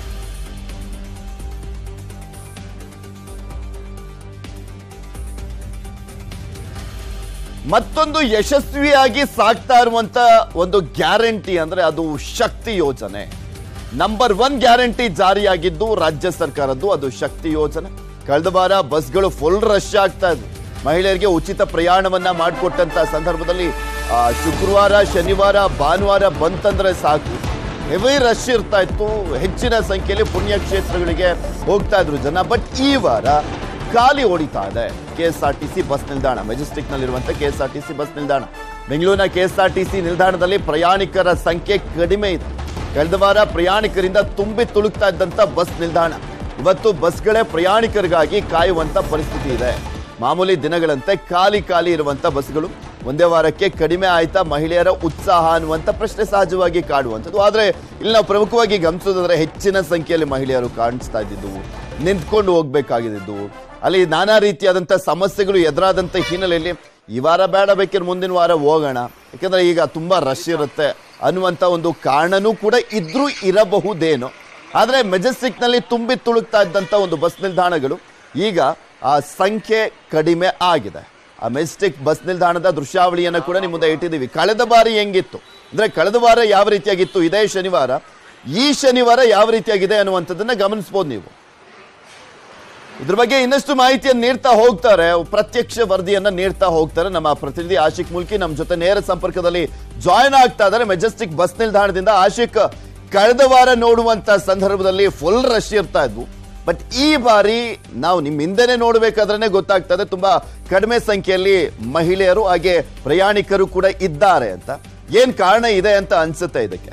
A: ಮತ್ತೊಂದು ಯಶಸ್ವಿಯಾಗಿ ಸಾಗ್ತಾ ಇರುವಂತ ಒಂದು ಗ್ಯಾರಂಟಿ ಅಂದ್ರೆ ಅದು ಶಕ್ತಿ ಯೋಜನೆ. ನಂಬರ್ 1 ಗ್ಯಾರಂಟಿ ಜಾರಿಯಾಗಿದ್ದು ರಾಜ್ಯ ಸರ್ಕಾರದ್ದು, ಅದು ಶಕ್ತಿ ಯೋಜನೆ. ಕಳೆದ ವಾರ ಬಸ್ಗಳು ಫುಲ್ ರಶ್ ಆಗ್ತಾ ಇದ್ವು. ಮಹಿಳೆಯರಿಗೆ ಉಚಿತ ಪ್ರಯಾಣವನ್ನ ಮಾಡಿಕೊಟ್ಟಂತ ಸಂದರ್ಭದಲ್ಲಿ ಶುಕ್ರವಾರ, ಶನಿವಾರ, ಭಾನುವಾರ ಬಂತಂದ್ರೆ ಸಾಕು, ಹೆವಿ ರಶ್ ಇರ್ತಾ ಇತ್ತು. ಹೆಚ್ಚಿನ ಸಂಖ್ಯೆಯಲ್ಲಿ ಪುಣ್ಯಕ್ಷೇತ್ರಗಳಿಗೆ ಹೋಗ್ತಾ ಇದ್ರು ಜನ. ಬಟ್ ಈ ವಾರ ಖಾಲಿ ಓಡಿತಾ ಇದೆ KSRTC ಬಸ್ ನಿಲ್ದಾಣ. ಮೆಜೆಸ್ಟಿಕ್ ನಲ್ಲಿರುವಂತಹ KSRTC ಬಸ್ ನಿಲ್ದಾಣ. ಬೆಂಗಳೂರಿನ KSRTC ನಿಲ್ದಾಣದಲ್ಲಿ ಪ್ರಯಾಣಿಕರ ಸಂಖ್ಯೆ ಕಡಿಮೆ ಇದೆ. ಕಳೆದ ವಾರ ಪ್ರಯಾಣಿಕರಿಂದ ತುಂಬಿ ತುಳುಕ್ತಾ ಇದ್ದಂತ ಬಸ್ ನಿಲ್ದಾಣ ಇವತ್ತು ಬಸ್ಗಳೇ ಪ್ರಯಾಣಿಕರಿಗಾಗಿ ಕಾಯುವಂತ ಪರಿಸ್ಥಿತಿ ಇದೆ. ಮಾಮೂಲಿ ದಿನಗಳಂತೆ ಖಾಲಿ ಇರುವಂತ ಬಸ್ಗಳು ಒಂದೇ ವಾರಕ್ಕೆ ಕಡಿಮೆ ಆಯ್ತಾ ಮಹಿಳೆಯರ ಉತ್ಸಾಹ ಅನ್ನುವಂತ ಪ್ರಶ್ನೆ ಸಹಜವಾಗಿ ಕಾಡುವಂಥದ್ದು. ಆದ್ರೆ ಇಲ್ಲಿ ನಾವು ಪ್ರಮುಖವಾಗಿ ಗಮನಿಸೋದಾದ್ರೆ ಹೆಚ್ಚಿನ ಸಂಖ್ಯೆಯಲ್ಲಿ ಮಹಿಳೆಯರು ಕಾಣಿಸ್ತಾ ಇದ್ದಿದ್ದು, ನಿಂತ್ಕೊಂಡು ಹೋಗ್ಬೇಕಾಗಿದ್ದು, ಅಲ್ಲಿ ನಾನಾ ರೀತಿಯಾದಂಥ ಸಮಸ್ಯೆಗಳು ಎದುರಾದಂಥ ಹಿನ್ನೆಲೆಯಲ್ಲಿ ಈ ವಾರ ಬೇಡ, ಬೇಕಿದ್ರೆ ಮುಂದಿನ ವಾರ ಹೋಗೋಣ, ಯಾಕಂದ್ರೆ ಈಗ ತುಂಬಾ ರಶ್ ಇರುತ್ತೆ ಅನ್ನುವಂಥ ಒಂದು ಕಾರಣನೂ ಕೂಡ ಇರಬಹುದೇನೋ. ಆದರೆ ಮೆಜೆಸ್ಟಿಕ್ನಲ್ಲಿ ತುಂಬಿ ತುಳುಕ್ತಾ ಇದ್ದಂಥ ಒಂದು ಬಸ್ ನಿಲ್ದಾಣಗಳು ಈಗ ಆ ಸಂಖ್ಯೆ ಕಡಿಮೆ ಆಗಿದೆ. ಆ ಮೆಜೆಸ್ಟಿಕ್ ಬಸ್ ನಿಲ್ದಾಣದ ದೃಶ್ಯಾವಳಿಯನ್ನು ಕೂಡ ನಿಮ್ಮ ಮುಂದೆ ಇಟ್ಟಿದ್ದೀವಿ. ಕಳೆದ ಬಾರಿ ಹೆಂಗಿತ್ತು ಅಂದ್ರೆ, ಕಳೆದ ವಾರ ಯಾವ ರೀತಿಯಾಗಿತ್ತು, ಇದೇ ಶನಿವಾರ, ಈ ಶನಿವಾರ ಯಾವ ರೀತಿಯಾಗಿದೆ ಅನ್ನುವಂಥದ್ದನ್ನ ಗಮನಿಸಬಹುದು ನೀವು. ಇದ್ರ ಬಗ್ಗೆ ಇನ್ನಷ್ಟು ಮಾಹಿತಿಯನ್ನು ನೀಡ್ತಾ ಹೋಗ್ತಾರೆ, ಪ್ರತ್ಯಕ್ಷ ವರದಿಯನ್ನ ನೀಡ್ತಾ ಹೋಗ್ತಾರೆ ನಮ್ಮ ಪ್ರತಿನಿಧಿ ಆಶಿಕ್ ಮುಲ್ಕಿ ನಮ್ಮ ಜೊತೆ ನೇರ ಸಂಪರ್ಕದಲ್ಲಿ ಜಾಯ್ನ್ ಆಗ್ತಾ ಇದ್ದಾರೆ ಮೆಜೆಸ್ಟಿಕ್ ಬಸ್ ನಿಲ್ದಾಣದಿಂದ. ಆಶಿಕ್, ಕಳೆದ ವಾರ ನೋಡುವಂತ ಸಂದರ್ಭದಲ್ಲಿ ಫುಲ್ ರಶ್ ಇರ್ತಾ ಇದ್ವು, ಬಟ್ ಈ ಬಾರಿ ನಾವು ನಿಮ್ಮ ಹಿಂದೆನೆ ನೋಡ್ಬೇಕಾದ್ರೆ ಗೊತ್ತಾಗ್ತಾ ಇದೆ ತುಂಬಾ ಕಡಿಮೆ ಸಂಖ್ಯೆಯಲ್ಲಿ ಮಹಿಳೆಯರು ಹಾಗೆ ಪ್ರಯಾಣಿಕರು ಕೂಡ ಇದ್ದಾರೆ ಅಂತ. ಏನ್ ಕಾರಣ ಇದೆ ಅಂತ ಅನ್ಸುತ್ತೆ ಇದಕ್ಕೆ?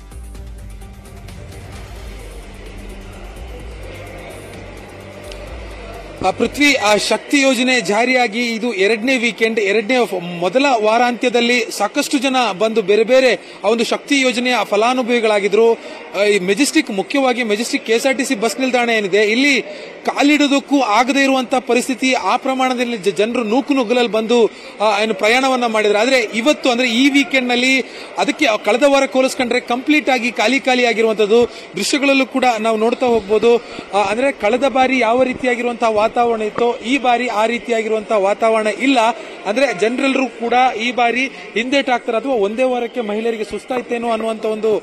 C: ಪೃಥ್ವಿ, ಶಕ್ತಿ ಯೋಜನೆ ಜಾರಿಯಾಗಿ ಇದು ಎರಡನೇ ವೀಕೆಂಡ್, ಮೊದಲ ವಾರಾಂತ್ಯದಲ್ಲಿ ಸಾಕಷ್ಟು ಜನ ಬಂದು ಬೇರೆ ಬೇರೆ ಒಂದು ಶಕ್ತಿ ಯೋಜನೆಯ ಫಲಾನುಭವಿಗಳಾಗಿದ್ರು. ಮೆಜೆಸ್ಟಿಕ್, ಮುಖ್ಯವಾಗಿ ಮೆಜೆಸ್ಟಿಕ್ KSRTC ಬಸ್ ನಿಲ್ದಾಣ ಏನಿದೆ, ಇಲ್ಲಿ ಕಾಲಿಡೋದಕ್ಕೂ ಆಗದೇ ಇರುವಂತಹ ಪರಿಸ್ಥಿತಿ, ಆ ಪ್ರಮಾಣದಲ್ಲಿ ಜನರು ನೂಕುನುಗ್ಗಲಲ್ಲಿ ಬಂದು ಪ್ರಯಾಣವನ್ನ ಮಾಡಿದ್ರು. ಆದ್ರೆ ಇವತ್ತು ಅಂದ್ರೆ ಈ ವೀಕೆಂಡ್ ನಲ್ಲಿ ಅದಕ್ಕೆ ಕಳೆದ ವಾರ ಹೋಲಿಸ್ಕೊಂಡ್ರೆ ಕಂಪ್ಲೀಟ್ ಆಗಿ ಖಾಲಿ ಆಗಿರುವಂತದ್ದು ದೃಶ್ಯಗಳಲ್ಲೂ ಕೂಡ ನಾವು ನೋಡ್ತಾ ಹೋಗ್ಬೋದು. ಅಂದ್ರೆ ಕಳೆದ ಬಾರಿ ಯಾವ ರೀತಿಯಾಗಿರುವಂತಹ ವಾತಾವರಣ ಇತ್ತು, ಈ ಬಾರಿ ಆ ರೀತಿಯಾಗಿರುವಂತಹ ವಾತಾವರಣ ಇಲ್ಲ. ಅಂದ್ರೆ ಜನರೆಲ್ಲರೂ ಕೂಡ ಈ ಬಾರಿ ಹಿಂದೇಟಾಗ್ತಾರೆ, ಅಥವಾ ಒಂದೇ ವಾರಕ್ಕೆ ಮಹಿಳೆಯರಿಗೆ ಸುಸ್ತಾಯ್ತೇನೋ ಅನ್ನುವಂತ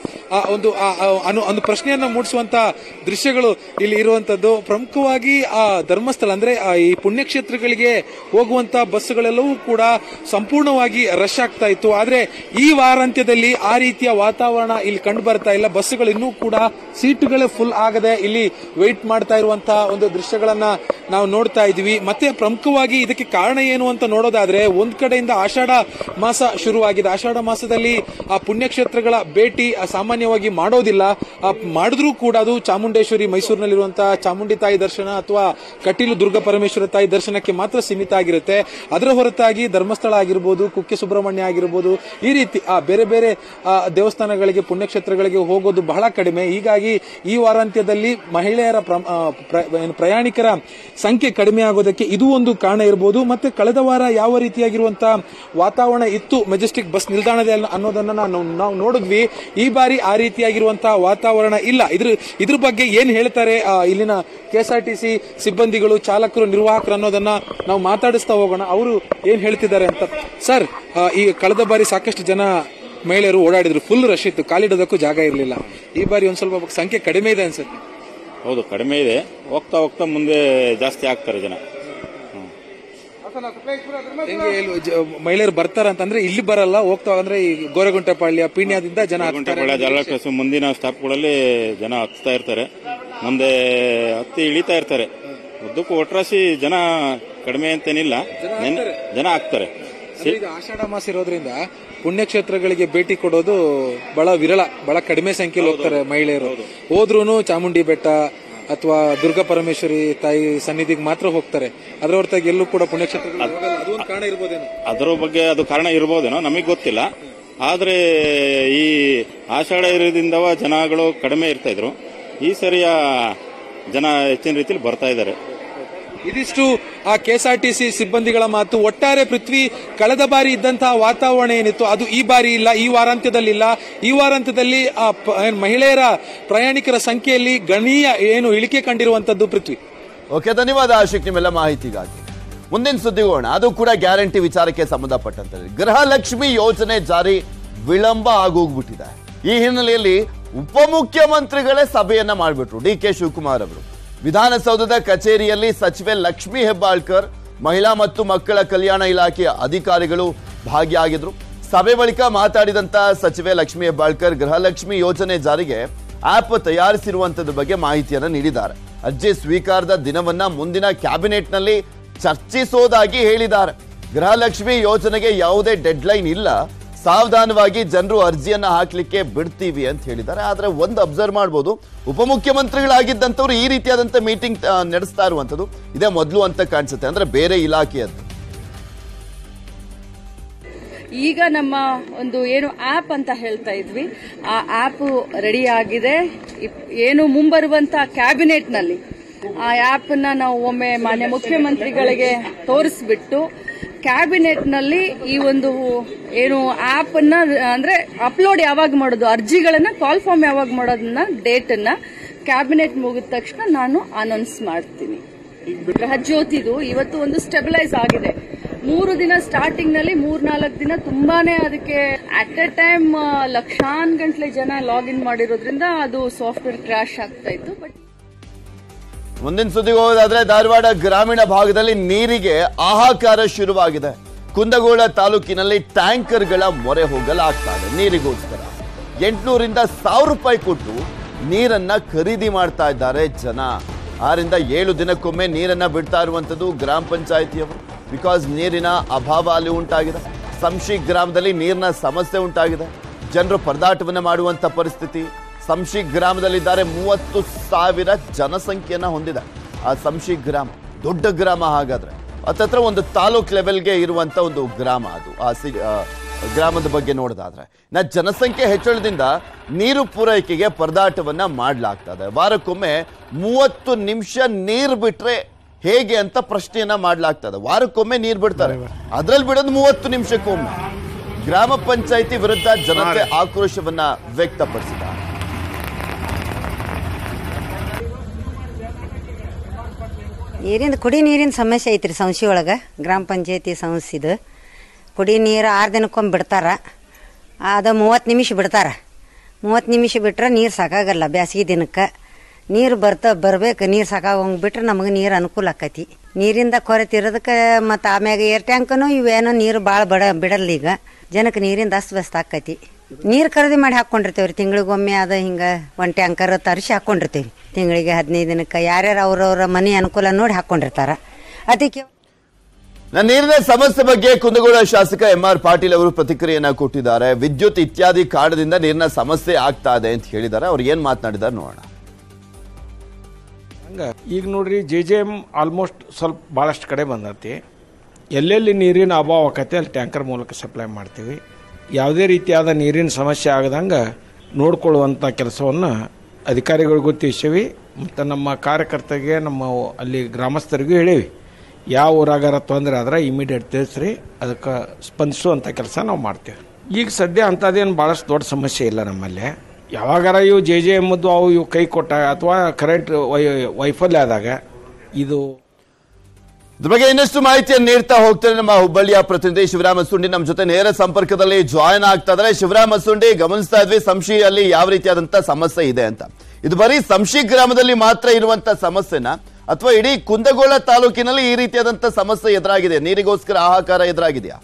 C: ಒಂದು ಪ್ರಶ್ನೆಯನ್ನ ಮೂಡಿಸುವಂತ ದೃಶ್ಯಗಳು ಇಲ್ಲಿ ಇರುವಂತದ್ದು. ಪ್ರಮುಖವಾಗಿ ಧರ್ಮಸ್ಥಳ ಅಂದ್ರೆ ಈ ಪುಣ್ಯಕ್ಷೇತ್ರಗಳಿಗೆ ಹೋಗುವಂತ ಬಸ್ಗಳೆಲ್ಲವೂ ಕೂಡ ಸಂಪೂರ್ಣವಾಗಿ ರಶ್ ಆಗ್ತಾ ಇತ್ತು. ಆದ್ರೆ ಈ ವಾರಾಂತ್ಯದಲ್ಲಿ ಆ ರೀತಿಯ ವಾತಾವರಣ ಇಲ್ಲಿ ಕಂಡು ಬರ್ತಾ ಇಲ್ಲ. ಬಸ್ಗಳು ಇನ್ನೂ ಕೂಡ ಸೀಟುಗಳೇ ಫುಲ್ ಆಗದೆ ಇಲ್ಲಿ ವೆಯ್ಟ್ ಮಾಡ್ತಾ ಇರುವಂತಹ ಒಂದು ದೃಶ್ಯಗಳನ್ನ ನಾವು ನೋಡ್ತಾ ಇದೀವಿ. ಮತ್ತೆ ಪ್ರಮುಖವಾಗಿ ಇದಕ್ಕೆ ಕಾರಣ ಏನು ಅಂತ ನೋಡೋದಾದ್ರೆ, ಒಂದ್ ಕಡೆಯಿಂದ ಆಷಾಢ ಮಾಸ ಶುರುವಾಗಿದೆ. ಆಷಾಢ ಮಾಸದಲ್ಲಿ ಆ ಪುಣ್ಯಕ್ಷೇತ್ರಗಳ ಭೇಟಿ ಸಾಮಾನ್ಯವಾಗಿ ಮಾಡೋದಿಲ್ಲ. ಮಾಡಿದ್ರೂ ಕೂಡ ಅದು ಚಾಮುಂಡೇಶ್ವರಿ, ಮೈಸೂರಿನಲ್ಲಿರುವಂತಹ ಚಾಮುಂಡಿ ತಾಯಿ ದರ್ಶನ ಅಥವಾ ಕಟೀಲು ದುರ್ಗಾ ಪರಮೇಶ್ವರ ತಾಯಿ ದರ್ಶನಕ್ಕೆ ಮಾತ್ರ ಸೀಮಿತ ಆಗಿರುತ್ತೆ. ಅದರ ಹೊರತಾಗಿ ಧರ್ಮಸ್ಥಳ ಆಗಿರ್ಬೋದು, ಕುಕ್ಕೆ ಸುಬ್ರಹ್ಮಣ್ಯ ಆಗಿರ್ಬೋದು, ಈ ರೀತಿ ಬೇರೆ ಬೇರೆ ದೇವಸ್ಥಾನಗಳಿಗೆ, ಪುಣ್ಯಕ್ಷೇತ್ರಗಳಿಗೆ ಹೋಗೋದು ಬಹಳ ಕಡಿಮೆ. ಹೀಗಾಗಿ ಈ ವಾರಾಂತ್ಯದಲ್ಲಿ ಮಹಿಳೆಯರ ಪ್ರಯಾಣಿಕರ ಸಂಖ್ಯೆ ಕಡಿಮೆ ಆಗೋದಕ್ಕೆ ಇದು ಒಂದು ಕಾರಣ ಇರಬಹುದು. ಮತ್ತೆ ಕಳೆದ ವಾರ ಯಾವ ರೀತಿಯಾಗಿರುವಂತಹ ವಾತಾವರಣ ಇತ್ತು ಮೆಜೆಸ್ಟಿಕ್ ಬಸ್ ನಿಲ್ದಾಣದಲ್ಲಿ ಅನ್ನೋದನ್ನ ನಾವು ನೋಡಿದ್ವಿ. ಈ ಬಾರಿ ಆ ರೀತಿಯಾಗಿರುವಂತಹ ವಾತಾವರಣ ಇಲ್ಲ. ಇದ್ರ ಬಗ್ಗೆ ಏನ್ ಹೇಳ್ತಾರೆ ಇಲ್ಲಿನ KSRTC ಸಿಬ್ಬಂದಿಗಳು, ಚಾಲಕರು, ನಿರ್ವಾಹಕರು ಅನ್ನೋದನ್ನ ನಾವು ಮಾತಾಡಿಸ್ತಾ ಹೋಗೋಣ. ಅವರು ಏನ್ ಹೇಳ್ತಿದ್ದಾರೆ ಅಂತ. ಸರ್, ಈ ಕಳೆದ ಬಾರಿ ಸಾಕಷ್ಟು ಜನ ಮಹಿಳೆಯರು ಓಡಾಡಿದ್ರು, ಫುಲ್ ರಶ್ ಇತ್ತು, ಕಾಲಿಡೋದಕ್ಕೂ ಜಾಗ ಇರಲಿಲ್ಲ. ಈ ಬಾರಿ ಒಂದ್ ಸ್ವಲ್ಪ ಸಂಖ್ಯೆ ಕಡಿಮೆ ಇದೆ ಅನ್ಸುತ್ತೆ.
D: ಹೌದು, ಕಡಿಮೆ ಇದೆ. ಹೋಗ್ತಾ ಮುಂದೆ ಜಾಸ್ತಿ ಆಗ್ತಾರೆ ಜನ.
C: ಮಹಿಳೆಯರು ಬರ್ತಾರ ಅಂತಂದ್ರೆ ಇಲ್ಲಿ ಬರಲ್ಲ, ಹೋಗ್ತಾ ಅಂದ್ರೆ ಈ ಗೋರೆಗುಂಟೆಪಾಳ್ಯ, ಪೀಣ್ಯದಿಂದ ಜನ
D: ಮುಂದಿನ ಸ್ಟಾಪ್ಗಳಲ್ಲಿ ಜನ ಹತ್ತಾ ಇರ್ತಾರೆ, ಮುಂದೆ ಹತ್ತಿ ಇಳಿತಾ ಇರ್ತಾರೆ. ಉದ್ದಕ್ಕೂ ಒಟ್ರಾಸಿ ಜನ ಕಡಿಮೆ ಅಂತೇನಿಲ್ಲ, ಜನ ಆಗ್ತಾರೆ.
C: ಆಷಾಢ ಮಾಸ ಇರೋದ್ರಿಂದ ಪುಣ್ಯಕ್ಷೇತ್ರಗಳಿಗೆ ಭೇಟಿ ಕೊಡೋದು ಬಹಳ ವಿರಳ, ಬಹಳ ಕಡಿಮೆ ಸಂಖ್ಯೆಯಲ್ಲಿ ಹೋಗ್ತಾರೆ ಮಹಿಳೆಯರು. ಹೋದ್ರೂನು ಚಾಮುಂಡಿ ಬೆಟ್ಟ, ಅಥವಾ ದುರ್ಗಾ ಪರಮೇಶ್ವರಿ ತಾಯಿ ಸನ್ನಿಧಿಗೆ ಮಾತ್ರ ಹೋಗ್ತಾರೆ, ಅದರ ಹೊರತಾಗಿ ಎಲ್ಲೂ ಕೂಡ ಪುಣ್ಯಕ್ಷೇತ್ರಗಳು ಅದು ಒಂದು ಕಾರಣ ಇರ್ಬೋದೇನೋ?
D: ಅದರ ಬಗ್ಗೆ ಅದು ಕಾರಣ ಇರ್ಬೋದೇನೋ, ನಮಗೆ ಗೊತ್ತಿಲ್ಲ. ಆದ್ರೆ ಈ ಆಷಾಢ ಇರೋದ್ರಿಂದ ಜನಗಳು ಕಡಿಮೆ ಇರ್ತಾ ಇದ್ರು. ಈ ಸರಿಯ ಜನ ಹೆಚ್ಚಿನ ರೀತಿಯಲ್ಲಿ ಬರ್ತಾ ಇದ್ದಾರೆ.
C: ಇದಿಷ್ಟು ಆ ಕೆಎಸ್ಆರ್ಟಿಸಿ ಸಿಬ್ಬಂದಿಗಳ ಮಾತು. ಒಟ್ಟಾರೆ ಪೃಥ್ವಿ, ಕಳೆದ ಬಾರಿ ಇದ್ದಂತಹ ವಾತಾವರಣ ಏನಿತ್ತು ಅದು ಈ ಬಾರಿ ಇಲ್ಲ, ಈ ವಾರಾಂತ್ಯದಲ್ಲಿಲ್ಲ. ಈ ವಾರಾಂತ್ಯದಲ್ಲಿ ಮಹಿಳೆಯರ ಪ್ರಯಾಣಿಕರ ಸಂಖ್ಯೆಯಲ್ಲಿ ಗಣನೀಯ ಇಳಿಕೆ ಕಂಡಿರುವಂತದ್ದು ಪೃಥ್ವಿ.
A: ಓಕೆ, ಧನ್ಯವಾದ ಆಶಿಕ್ ನಿಮ್ಮೆಲ್ಲ ಮಾಹಿತಿಗಾಗಿ. ಮುಂದಿನ ಸುದ್ದಿಗೋಣ, ಅದು ಕೂಡ ಗ್ಯಾರಂಟಿ ವಿಚಾರಕ್ಕೆ ಸಂಬಂಧಪಟ್ಟಂತೆ. ಗೃಹಲಕ್ಷ್ಮಿ ಯೋಜನೆ ಜಾರಿ ವಿಳಂಬ ಆಗೋಗ್ಬಿಟ್ಟಿದೆ. ಈ ಹಿನ್ನೆಲೆಯಲ್ಲಿ ಉಪಮುಖ್ಯಮಂತ್ರಿಗಳೇ ಸಭೆಯನ್ನ ಮಾಡಿಬಿಟ್ರು. ಡಿ.ಕೆ. ಶಿವಕುಮಾರ್ ಅವರು ವಿಧಾನಸೌಧದ ಕಚೇರಿಯಲ್ಲಿ ಸಚಿವೆ ಲಕ್ಷ್ಮಿ ಹೆಬ್ಬಾಳ್ಕರ್, ಮಹಿಳಾ ಮತ್ತು ಮಕ್ಕಳ ಕಲ್ಯಾಣ ಇಲಾಖೆಯ ಅಧಿಕಾರಿಗಳು ಭಾಗಿಯಾಗಿದ್ರು. ಸಭೆ ಬಳಿಕ ಮಾತಾಡಿದಂತ ಸಚಿವೆ ಲಕ್ಷ್ಮಿ ಹೆಬ್ಬಾಳ್ಕರ್ ಗೃಹಲಕ್ಷ್ಮಿ ಯೋಜನೆ ಜಾರಿಗೆ ಆಪ್ ತಯಾರಿಸಿರುವಂತದ ಬಗ್ಗೆ ಮಾಹಿತಿಯನ್ನ ನೀಡಿದ್ದಾರೆ. ಅರ್ಜಿ ಸ್ವೀಕಾರದ ದಿನವನ್ನ ಮುಂದಿನ ಕ್ಯಾಬಿನೆಟ್ನಲ್ಲಿ ಚರ್ಚಿಸೋದಾಗಿ ಹೇಳಿದ್ದಾರೆ. ಗೃಹಲಕ್ಷ್ಮಿ ಯೋಜನೆಗೆ ಯಾವುದೇ ಡೆಡ್ಲೈನ್ ಇಲ್ಲ, ಸಾವಧಾನವಾಗಿ ಜನರು ಅರ್ಜಿಯನ್ನ ಹಾಕ್ಲಿಕ್ಕೆ ಬಿಡ್ತೀವಿ ಅಂತ ಹೇಳಿದ್ದಾರೆ. ಆದ್ರೆ ಒಂದು ಅಬ್ಸರ್ವ್ ಮಾಡಬಹುದು, ಉಪಮುಖ್ಯಮಂತ್ರಿಗಳಾಗಿದ್ದಂಥವ್ರು ಈ ರೀತಿಯಾದಂತ ಮೀಟಿಂಗ್ ನಡೆಸ್ತಾ ಇರುವಂತದ್ದು ಇದೇ ಮೊದಲು ಅಂತ ಕಾಣಿಸುತ್ತೆ, ಅಂದ್ರೆ ಬೇರೆ ಇಲಾಖೆಯದ್ದು.
E: ಈಗ ನಮ್ಮ ಒಂದು ಏನು ಆಪ್ ಅಂತ ಹೇಳ್ತಾ ಇದ್ವಿ, ಆ ಆಪ್ ರೆಡಿ ಆಗಿದೆ. ಏನು ಮುಂಬರುವಂತ ಕ್ಯಾಬಿನೆಟ್ನಲ್ಲಿ ಆ ಆಪ್ ನಾವು ಒಮ್ಮೆ ಮಾನ್ಯ ಮುಖ್ಯಮಂತ್ರಿಗಳಿಗೆ ತೋರಿಸ್ಬಿಟ್ಟು ಕ್ಯಾಬಿನೆಟ್ನಲ್ಲಿ ಈ ಒಂದು ಏನು ಆಪ್ ಅಂದ್ರೆ ಅಪ್ಲೋಡ್ ಯಾವಾಗ ಮಾಡೋದು, ಅರ್ಜಿಗಳನ್ನ ಕಾಲ್ ಫಾರ್ಮ್ ಯಾವಾಗ ಮಾಡೋದನ್ನ ಡೇಟ್ ಅನ್ನ ಕ್ಯಾಬಿನೆಟ್ ಮುಗಿದ ತಕ್ಷಣ ನಾನು ಅನೌನ್ಸ್ ಮಾಡ್ತೀನಿ. ಗೃಹಜ್ಯೋತಿದು ಇವತ್ತು ಒಂದು ಸ್ಟೆಬಿಲೈಸ್ ಆಗಿದೆ. 3 ದಿನ ಸ್ಟಾರ್ಟಿಂಗ್ ನಲ್ಲಿ 3-4 ದಿನ ತುಂಬಾನೇ ಅದಕ್ಕೆ ಅಟ್ ಎ ಟೈಮ್ ಲಕ್ಷಾನ್ಗಂಟ್ಲೆ ಜನ ಲಾಗಿನ್ ಮಾಡಿರೋದ್ರಿಂದ ಅದು ಸಾಫ್ಟ್ವೇರ್ ಕ್ರಾಶ್ ಆಗ್ತಾ ಇತ್ತು. ಬಟ್
A: ಮುಂದಿನ ಸುದ್ದಿಗೆ ಹೋಗೋದಾದ್ರೆ, ಧಾರವಾಡ ಗ್ರಾಮೀಣ ಭಾಗದಲ್ಲಿ ನೀರಿಗೆ ಹಾಹಾಕಾರ ಶುರುವಾಗಿದೆ. ಕುಂದಗೋಳ ತಾಲೂಕಿನಲ್ಲಿ ಟ್ಯಾಂಕರ್ಗಳ ಮೊರೆ ಹೋಗಲಾಗ್ತಾ ಇದೆ. ನೀರಿಗೋಸ್ಕರ 800ರಿಂದ 1000 ರೂಪಾಯಿ ಕೊಟ್ಟು ನೀರನ್ನ ಖರೀದಿ ಮಾಡ್ತಾ ಇದ್ದಾರೆ ಜನ. 6ರಿಂದ 7 ದಿನಕ್ಕೊಮ್ಮೆ ನೀರನ್ನ ಬಿಡ್ತಾ ಇರುವಂತದ್ದು ಗ್ರಾಮ ಪಂಚಾಯಿತಿಯವರು. ಬಿಕಾಸ್ ನೀರಿನ ಅಭಾವ ಅಲ್ಲಿ ಉಂಟಾಗಿದೆ. ಸಂಶಿ ಗ್ರಾಮದಲ್ಲಿ ನೀರಿನ ಸಮಸ್ಯೆ ಉಂಟಾಗಿದೆ. ಜನರು ಪರದಾಟವನ್ನ ಮಾಡುವಂತ ಪರಿಸ್ಥಿತಿ. ಸಂಶಿ ಗ್ರಾಮದಲ್ಲಿದ್ದಾರೆ. 30,000 ಜನಸಂಖ್ಯೆಯನ್ನ ಹೊಂದಿದೆ ಆ ಸಂಶಿ ಗ್ರಾಮ. ದೊಡ್ಡ ಗ್ರಾಮ. ಹಾಗಾದ್ರೆ ಹತ್ತತ್ರ ಒಂದು ತಾಲೂಕ್ ಲೆವೆಲ್ಗೆ ಇರುವಂತ ಒಂದು ಗ್ರಾಮ ಅದು. ಆ ಗ್ರಾಮದ ಬಗ್ಗೆ ನೋಡೋದಾದ್ರೆ ಜನಸಂಖ್ಯೆ ಹೆಚ್ಚಳದಿಂದ ನೀರು ಪೂರೈಕೆಗೆ ಪರದಾಟವನ್ನ ಮಾಡಲಾಗ್ತದೆ. ವಾರಕ್ಕೊಮ್ಮೆ 30 ನಿಮಿಷ ನೀರು ಬಿಟ್ರೆ ಹೇಗೆ ಅಂತ ಪ್ರಶ್ನೆಯನ್ನ ಮಾಡಲಾಗ್ತದೆ. ವಾರಕ್ಕೊಮ್ಮೆ ನೀರು ಬಿಡ್ತಾರೆ, ಅದ್ರಲ್ಲಿ ಬಿಡೋದು 30 ನಿಮಿಷಕ್ಕೊಮ್ಮೆ. ಗ್ರಾಮ ಪಂಚಾಯಿತಿ ವಿರುದ್ಧ ಜನತೆ ಆಕ್ರೋಶವನ್ನ ವ್ಯಕ್ತಪಡಿಸಿದ್ದಾರೆ.
F: ಕುಡಿ ನೀರಿನ ಸಮಸ್ಯೆ ಐತ್ರಿ ಸಂಸ್ಥೆ ಒಳಗೆ. ಗ್ರಾಮ ಪಂಚಾಯತಿ ಸಂಸ್ಥೆದು ಕುಡಿ ನೀರು 6 ದಿನಕ್ಕೊಮ್ಮೆ ಬಿಡ್ತಾರ. ಅದು 30 ನಿಮಿಷ ಬಿಡ್ತಾರ. 30 ನಿಮಿಷ ಬಿಟ್ರೆ ನೀರು ಸಾಕಾಗಲ್ಲ. ಬ್ಯಾಸಿಗೆ ದಿನಕ್ಕೆ ನೀರು ಬರ್ಬೇಕು. ನೀರು ಸಾಕಾಗೋಂಗೆ ಬಿಟ್ರೆ ನಮಗೆ ನೀರು ಅನುಕೂಲ ಆಕೈತಿ. ನೀರಿಂದ ಕೊರತೆ ಇರೋದಕ್ಕೆ ಮತ್ತು ಆಮ್ಯಾಗ ಏರ್ ಟ್ಯಾಂಕನು ಇವೇನೋ ನೀರು ಭಾಳ ಬಿಡಲ್ಲ. ಈಗ ಜನಕ್ಕೆ ನೀರಿಂದ ಅಸ್ತವ್ಯಸ್ತ ಆಕೈತಿ. ನೀರು ಖರೀದಿ ಮಾಡಿ ಹಾಕ್ಕೊಂಡಿರ್ತೇವ್ರಿ. ತಿಂಗಳಿಗೊಮ್ಮೆ ಅದು ಹಿಂಗೆ 1 ಟ್ಯಾಂಕರ್ ತರಿಸಿ ಹಾಕ್ಕೊಂಡಿರ್ತೀವಿ. ತಿಂಗಳಿಗೆ 15 ದಿನಕ್ಕೆ ಯಾರ್ಯಾರು ಅವ್ರವ್ರ ಮನೆ ಅನುಕೂಲ ನೋಡಿ ಹಾಕ್ಕೊಂಡಿರ್ತಾರ. ಅದಕ್ಕೆ
A: ನೀರಿನ ಸಮಸ್ಯೆ ಬಗ್ಗೆ ಕುಂದಗೋಳ ಶಾಸಕ ಎಂ.ಆರ್. ಪಾಟೀಲ್ ಅವರು ಪ್ರತಿಕ್ರಿಯೆಯನ್ನ ಕೊಟ್ಟಿದ್ದಾರೆ. ವಿದ್ಯುತ್ ಇತ್ಯಾದಿ ಕಾರಣದಿಂದ ನೀರಿನ ಸಮಸ್ಯೆ ಆಗ್ತಾ ಇದೆ ಅಂತ ಹೇಳಿದ್ದಾರೆ. ಅವ್ರು ಏನ್ ಮಾತನಾಡಿದಾರೆ ನೋಡೋಣ.
G: ಈಗ ನೋಡ್ರಿ, JJM ಆಲ್ಮೋಸ್ಟ್ ಸ್ವಲ್ಪ ಭಾಳಷ್ಟು ಕಡೆ ಬಂದೈತಿ. ಎಲ್ಲೆಲ್ಲಿ ನೀರಿನ ಅಭಾವ ಆಕೈತೆ ಅಲ್ಲಿ ಟ್ಯಾಂಕರ್ ಮೂಲಕ ಸಪ್ಲೈ ಮಾಡ್ತೀವಿ. ಯಾವುದೇ ರೀತಿಯಾದ ನೀರಿನ ಸಮಸ್ಯೆ ಆಗದಂಗೆ ನೋಡ್ಕೊಳ್ಳುವಂಥ ಕೆಲಸವನ್ನು ಅಧಿಕಾರಿಗಳಿಗೂ ತಿಳಿಸೀವಿ ಮತ್ತು ನಮ್ಮ ಕಾರ್ಯಕರ್ತರಿಗೆ, ನಮ್ಮ ಅಲ್ಲಿ ಗ್ರಾಮಸ್ಥರಿಗೂ ಹೇಳೀವಿ. ಯಾವ ಊರಾಗಾರ ತೊಂದರೆ ಆದ್ರೆ ಇಮಿಡಿಯೇಟ್ ತಿಳಿಸ್ರಿ, ಅದಕ್ಕೆ ಸ್ಪಂದಿಸುವಂಥ ಕೆಲಸ ನಾವು ಮಾಡ್ತೇವೆ. ಈಗ ಸದ್ಯ ಅಂಥದ್ದೇನು ಭಾಳಷ್ಟು ದೊಡ್ಡ ಸಮಸ್ಯೆ ಇಲ್ಲ ನಮ್ಮಲ್ಲಿ. ಯಾವಾಗಾರ ಇವು JJM ಇವು ಕೈ ಕೊಟ್ಟಾಗ ಅಥವಾ ಕರೆಂಟ್ ವೈಫಲ್ಯ ಆದಾಗ ಇದು
A: ಇದ್ರ ಬಗ್ಗೆ ಇನ್ನಷ್ಟು ಮಾಹಿತಿಯನ್ನು ನೀಡ್ತಾ ಹೋಗ್ತಾರೆ ನಮ್ಮ ಹುಬ್ಬಳ್ಳಿಯ ಪ್ರತಿನಿಧಿ ಶಿವರಾಮ ಸುಂಡಿ ನಮ್ಮ ಜೊತೆ ನೇರ ಸಂಪರ್ಕದಲ್ಲಿ ಜಾಯಿನ್ ಆಗ್ತಾ ಇದ್ದಾರೆ. ಶಿವರಾಮ ಸುಂಡಿ, ಗಮನಿಸ್ತಾ ಇದ್ವಿ ಸಂಶಿಯಲ್ಲಿ ಯಾವ ರೀತಿಯಾದಂತ ಸಮಸ್ಯೆ ಇದೆ ಅಂತ. ಇದು ಬರೀ ಸಂಶಿ ಗ್ರಾಮದಲ್ಲಿ ಮಾತ್ರ ಇರುವಂತ ಸಮಸ್ಯೆನ ಅಥವಾ ಇಡೀ ಕುಂದಗೋಳ ತಾಲೂಕಿನಲ್ಲಿ ಈ ರೀತಿಯಾದಂತ ಸಮಸ್ಯೆ ಎದುರಾಗಿದೆ? ನೀರಿಗೋಸ್ಕರ ಹಾಹಾಕಾರ ಎದುರಾಗಿದೆಯಾ?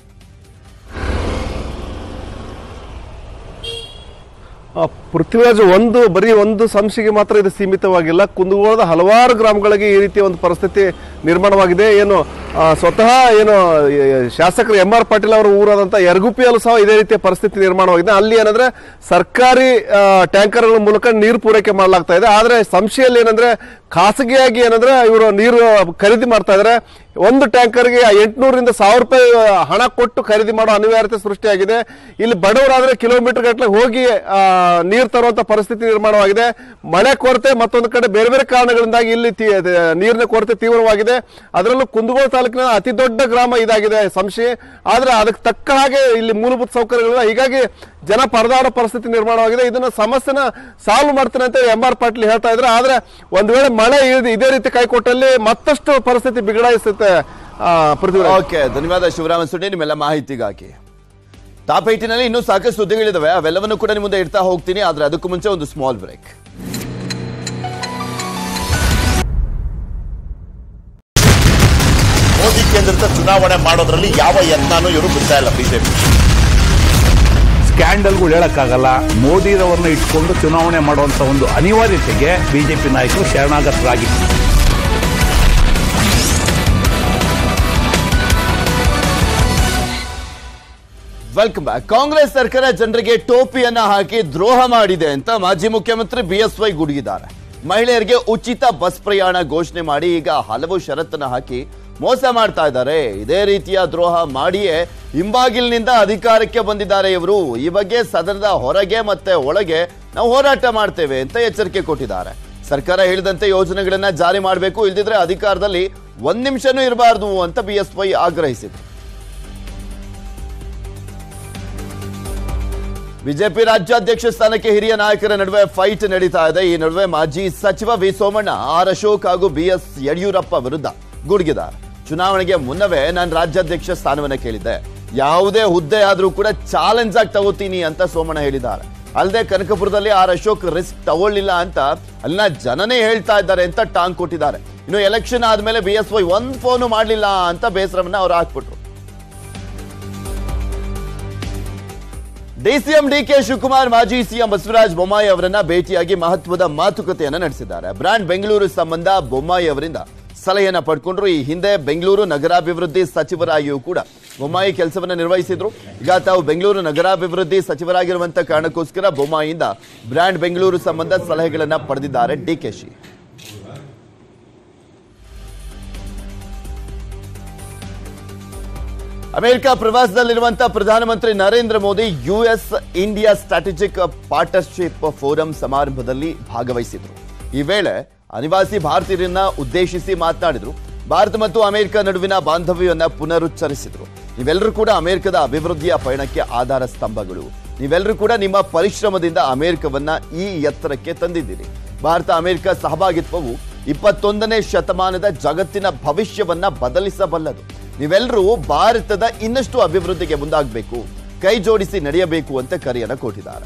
H: ಪೃಥ್ವಿರಾಜ್, ಬರೀ ಒಂದು ಸಂಸ್ಥೆಗೆ ಮಾತ್ರ ಇದು ಸೀಮಿತವಾಗಿಲ್ಲ. ಕುಂದಗೋಳದ ಹಲವಾರು ಗ್ರಾಮಗಳಿಗೆ ಈ ರೀತಿಯ ಒಂದು ಪರಿಸ್ಥಿತಿ ನಿರ್ಮಾಣವಾಗಿದೆ. ಸ್ವತಃ ಶಾಸಕರು ಎಂ.ಆರ್. ಪಾಟೀಲ್ ಅವರ ಊರಾದಂಥ ಯರಗುಪ್ಪಿಯಲ್ಲೂ ಸಹ ಇದೇ ರೀತಿಯ ಪರಿಸ್ಥಿತಿ ನಿರ್ಮಾಣವಾಗಿದೆ. ಅಲ್ಲಿ ಏನಂದ್ರೆ ಸರ್ಕಾರಿ ಟ್ಯಾಂಕರ್ಗಳ ಮೂಲಕ ನೀರು ಪೂರೈಕೆ ಮಾಡಲಾಗ್ತಾ ಇದೆ. ಆದರೆ ಸಂಸ್ಥೆಯಲ್ಲಿ ಏನಂದ್ರೆ ಖಾಸಗಿಯಾಗಿ ಏನಂದ್ರೆ ಇವರು ನೀರು ಖರೀದಿ ಮಾಡ್ತಾ ಇದ್ದಾರೆ. ಒಂದು ಟ್ಯಾಂಕರ್ಗೆ 800ರಿಂದ 1000 ರೂಪಾಯಿ ಹಣ ಕೊಟ್ಟು ಖರೀದಿ ಮಾಡೋ ಅನಿವಾರ್ಯತೆ ಸೃಷ್ಟಿಯಾಗಿದೆ. ಇಲ್ಲಿ ಬಡವರಾದ್ರೆ ಕಿಲೋಮೀಟರ್ ಗಟ್ಟಲೆ ಹೋಗಿ ನೀರು ತರುವಂತ ಪರಿಸ್ಥಿತಿ ನಿರ್ಮಾಣವಾಗಿದೆ. ಮಳೆ ಕೊರತೆ ಮತ್ತೊಂದು ಕಡೆ ಬೇರೆ ಬೇರೆ ಕಾರಣಗಳಿಂದಾಗಿ ಇಲ್ಲಿ ನೀರಿನ ಕೊರತೆ ತೀವ್ರವಾಗಿದೆ. ಅದರಲ್ಲೂ ಕುಂದಗೋಳ ತಾಲೂಕಿನ ಅತಿ ದೊಡ್ಡ ಗ್ರಾಮ ಇದಾಗಿದೆ ಸಂಶಿ. ಆದ್ರೆ ಅದಕ್ಕೆ ತಕ್ಕ ಹಾಗೆ ಇಲ್ಲಿ ಮೂಲಭೂತ ಸೌಕರ್ಯಗಳಿಲ್ಲ. ಹೀಗಾಗಿ ಜನ ಪರದಾಡೋ ಪರಿಸ್ಥಿತಿ ನಿರ್ಮಾಣವಾಗಿದೆ. ಇದನ್ನ ಸಮಸ್ಯೆನ ಸಾಲ್ವ್ ಮಾಡ್ತೇನೆ ಅಂತ MR ಪಾಟೀಲ್ ಹೇಳ್ತಾ ಇದ್ರೆ, ಆದ್ರೆ ಒಂದ್ ವೇಳೆ ಮಳೆ ಇದೇ ರೀತಿ ಕೈಕೊಟ್ಟಲ್ಲಿ ಮತ್ತಷ್ಟು ಪರಿಸ್ಥಿತಿ ಬಿಗಡಾಯಿಸುತ್ತೆ.
A: ಓಕೆ, ಧನ್ಯವಾದ ಶಿವರಾಮ ಸುಡ್ಡಿ ನಿಮ್ಮೆಲ್ಲ ಮಾಹಿತಿಗಾಗಿ. ಟಾಪ್ 8ನಲ್ಲಿ ಇನ್ನೂ ಸಾಕಷ್ಟು ಸುದ್ದಿಗಳಿದಾವೆ, ಅವೆಲ್ಲವನ್ನು ಕೂಡ ನಿಮ್ಮ ಮುಂದೆ ಇಡ್ತಾ ಹೋಗ್ತೀನಿ. ಆದ್ರೆ ಅದಕ್ಕೂ ಮುಂಚೆ ಒಂದು ಸ್ಮಾಲ್ ಬ್ರೇಕ್.
I: ಮೋದಿ ಕೇಂದ್ರದ ಚುನಾವಣೆ ಮಾಡೋದ್ರಲ್ಲಿ ಯಾವ ಯತ್ನಾನು ಇವರು ಬಿಡ್ತಾ ಇಲ್ಲ ಬಿಜೆಪಿ.
J: ಸ್ಕ್ಯಾಂಡಲ್ಗಳು ಹೇಳಕ್ಕಾಗಲ್ಲ. ಮೋದಿರವರನ್ನ ಇಟ್ಕೊಂಡು ಚುನಾವಣೆ ಮಾಡುವಂತ ಒಂದು ಅನಿವಾರ್ಯತೆಗೆ ಬಿಜೆಪಿ ನಾಯಕರು ಶರಣಾಗತರಾಗಿದ್ದಾರೆ.
A: Welcome back. ಕಾಂಗ್ರೆಸ್ ಸರ್ಕಾರ ಜನರಿಗೆ ಟೋಪಿಯನ್ನ ಹಾಕಿ ದ್ರೋಹ ಮಾಡಿದೆ ಅಂತ ಮಾಜಿ ಮುಖ್ಯಮಂತ್ರಿ BSY ಗುಡುಗಿದ್ದಾರೆ. ಮಹಿಳೆಯರಿಗೆ ಉಚಿತ ಬಸ್ ಪ್ರಯಾಣ ಘೋಷಣೆ ಮಾಡಿ ಈಗ ಹಲವು ಷರತ್ತನ್ನ ಹಾಕಿ ಮೋಸ ಮಾಡ್ತಾ ಇದ್ದಾರೆ. ಇದೇ ರೀತಿಯ ದ್ರೋಹ ಮಾಡಿಯೇ ಹಿಂಬಾಗಿಲಿನಿಂದ ಅಧಿಕಾರಕ್ಕೆ ಬಂದಿದ್ದಾರೆ ಇವರು. ಈ ಬಗ್ಗೆ ಸದನದ ಹೊರಗೆ ಮತ್ತೆ ಒಳಗೆ ನಾವು ಹೋರಾಟ ಮಾಡ್ತೇವೆ ಅಂತ ಎಚ್ಚರಿಕೆ ಕೊಟ್ಟಿದ್ದಾರೆ. ಸರ್ಕಾರ ಹೇಳಿದಂತೆ ಯೋಜನೆಗಳನ್ನ ಜಾರಿ ಮಾಡಬೇಕು, ಇಲ್ದಿದ್ರೆ ಅಧಿಕಾರದಲ್ಲಿ 1 ನಿಮಿಷನೂ ಇರಬಾರ್ದು ಅಂತ BSY ಆಗ್ರಹಿಸಿದ್ರು. ಬಿಜೆಪಿ ರಾಜ್ಯಾಧ್ಯಕ್ಷ ಸ್ಥಾನಕ್ಕೆ ಹಿರಿಯ ನಾಯಕರ ನಡುವೆ ಫೈಟ್ ನಡೀತಾ ಇದೆ. ಈ ನಡುವೆ ಮಾಜಿ ಸಚಿವ ವಿ ಸೋಮಣ್ಣ ಆರ್ ಅಶೋಕ್ ಹಾಗೂ BS ಯಡಿಯೂರಪ್ಪ ವಿರುದ್ಧ ಗುಡುಗಿದ್ದಾರೆ. ಚುನಾವಣೆಗೆ ಮುನ್ನವೇ ನಾನು ರಾಜ್ಯಾಧ್ಯಕ್ಷ ಸ್ಥಾನವನ್ನ ಕೇಳಿದ್ದೆ, ಯಾವುದೇ ಹುದ್ದೆ ಆದ್ರೂ ಕೂಡ ಚಾಲೆಂಜ್ ಆಗಿ ತಗೋತೀನಿ ಅಂತ ಸೋಮಣ್ಣ ಹೇಳಿದ್ದಾರೆ. ಅಲ್ಲದೆ ಕನಕಪುರದಲ್ಲಿ ಆರ್ ಅಶೋಕ್ ರಿಸ್ಕ್ ತಗೊಳ್ಳಿಲ್ಲ ಅಂತ ಅಲ್ಲಿನ ಜನನೇ ಹೇಳ್ತಾ ಇದ್ದಾರೆ ಅಂತ ಟಾಂಗ್ ಕೊಟ್ಟಿದ್ದಾರೆ. ಇನ್ನು ಎಲೆಕ್ಷನ್ ಆದ್ಮೇಲೆ BSY ಒಂದ್ ಫೋನು ಮಾಡಲಿಲ್ಲ ಅಂತ ಬೇಸರವನ್ನ ಅವ್ರು ಹಾಕ್ಬಿಟ್ರು. DCM DK ಶಿವಕುಮಾರ್ ಮಾಜಿ CM ಬಸವರಾಜ ಬೊಮ್ಮಾಯಿ ಅವರನ್ನ ಭೇಟಿಯಾಗಿ ಮಹತ್ವದ ಮಾತುಕತೆಯನ್ನ ನಡೆಸಿದ್ದಾರೆ. ಬ್ರಾಂಡ್ ಬೆಂಗಳೂರು ಸಂಬಂಧ ಬೊಮ್ಮಾಯಿ ಅವರಿಂದ ಸಲಹೆಯನ್ನ ಪಡ್ಕೊಂಡ್ರು. ಈ ಹಿಂದೆ ಬೆಂಗಳೂರು ನಗರಾಭಿವೃದ್ಧಿ ಸಚಿವರಾಗಿಯೂ ಕೂಡ ಬೊಮ್ಮಾಯಿ ಕೆಲಸವನ್ನ ನಿರ್ವಹಿಸಿದ್ರು. ಈಗ ತಾವು ಬೆಂಗಳೂರು ನಗರಾಭಿವೃದ್ಧಿ ಸಚಿವರಾಗಿರುವಂತ ಕಾರಣಕ್ಕೋಸ್ಕರ ಬೊಮ್ಮಾಯಿಯಿಂದ ಬ್ರಾಂಡ್ ಬೆಂಗಳೂರು ಸಂಬಂಧ ಸಲಹೆಗಳನ್ನ ಪಡೆದಿದ್ದಾರೆ DKಶಿ. ಅಮೆರಿಕ ಪ್ರವಾಸದಲ್ಲಿರುವಂತಹ ಪ್ರಧಾನಮಂತ್ರಿ Narendra Modi US India strategic partnership forum ಸಮಾರಂಭದಲ್ಲಿ ಭಾಗವಹಿಸಿದ್ರು. ಈ ವೇಳೆ ಅನಿವಾಸಿ ಭಾರತೀಯರನ್ನ ಉದ್ದೇಶಿಸಿ ಮಾತನಾಡಿದ್ರು. ಭಾರತ ಮತ್ತು ಅಮೆರಿಕ ನಡುವಿನ ಬಾಂಧವ್ಯವನ್ನ ಪುನರುಚ್ಚರಿಸಿದ್ರು. ನೀವೆಲ್ಲರೂ ಕೂಡ ಅಮೆರಿಕದ ಅಭಿವೃದ್ಧಿಯ ಪಯಣಕ್ಕೆ ಆಧಾರ ಸ್ತಂಭಗಳು. ನೀವೆಲ್ಲರೂ ಕೂಡ ನಿಮ್ಮ ಪರಿಶ್ರಮದಿಂದ ಅಮೆರಿಕವನ್ನ ಈ ಎತ್ತರಕ್ಕೆ ತಂದಿದ್ದೀರಿ. ಭಾರತ ಅಮೆರಿಕ ಸಹಭಾಗಿತ್ವವು 21ನೇ ಶತಮಾನದ ಜಗತ್ತಿನ ಭವಿಷ್ಯವನ್ನ ಬದಲಿಸಬಲ್ಲದು. ನೀವೆಲ್ಲರೂ ಭಾರತದ ಇನ್ನಷ್ಟು ಅಭಿವೃದ್ಧಿಗೆ ಮುಂದಾಗಬೇಕು, ಕೈ ಜೋಡಿಸಿ ನಡೆಯಬೇಕು ಅಂತ ಕರೆಯನ್ನ ಕೊಟ್ಟಿದ್ದಾರೆ.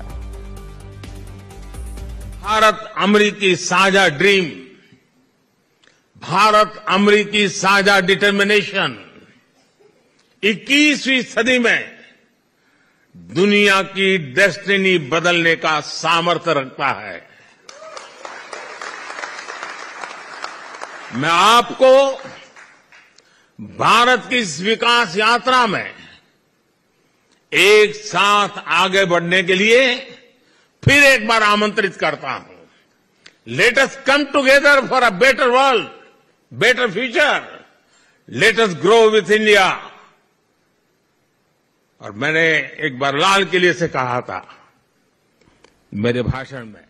K: भारत अमेरिकी साझा ड्रीम, भारत अमेरिकी साझा डिटर्मिनेशन 21वीं सदी में दुनिया की डेस्टिनी बदलने का सामर्थ्य रखता है. मैं आपको भारत की इस विकास यात्रा में एक साथ आगे बढ़ने के लिए फिर एक बार आमंत्रित करता हूं. Let us come together for a better world, better future. Let us grow with India. और मैंने एक बार लाल किले से कहा था मेरे भाषण में.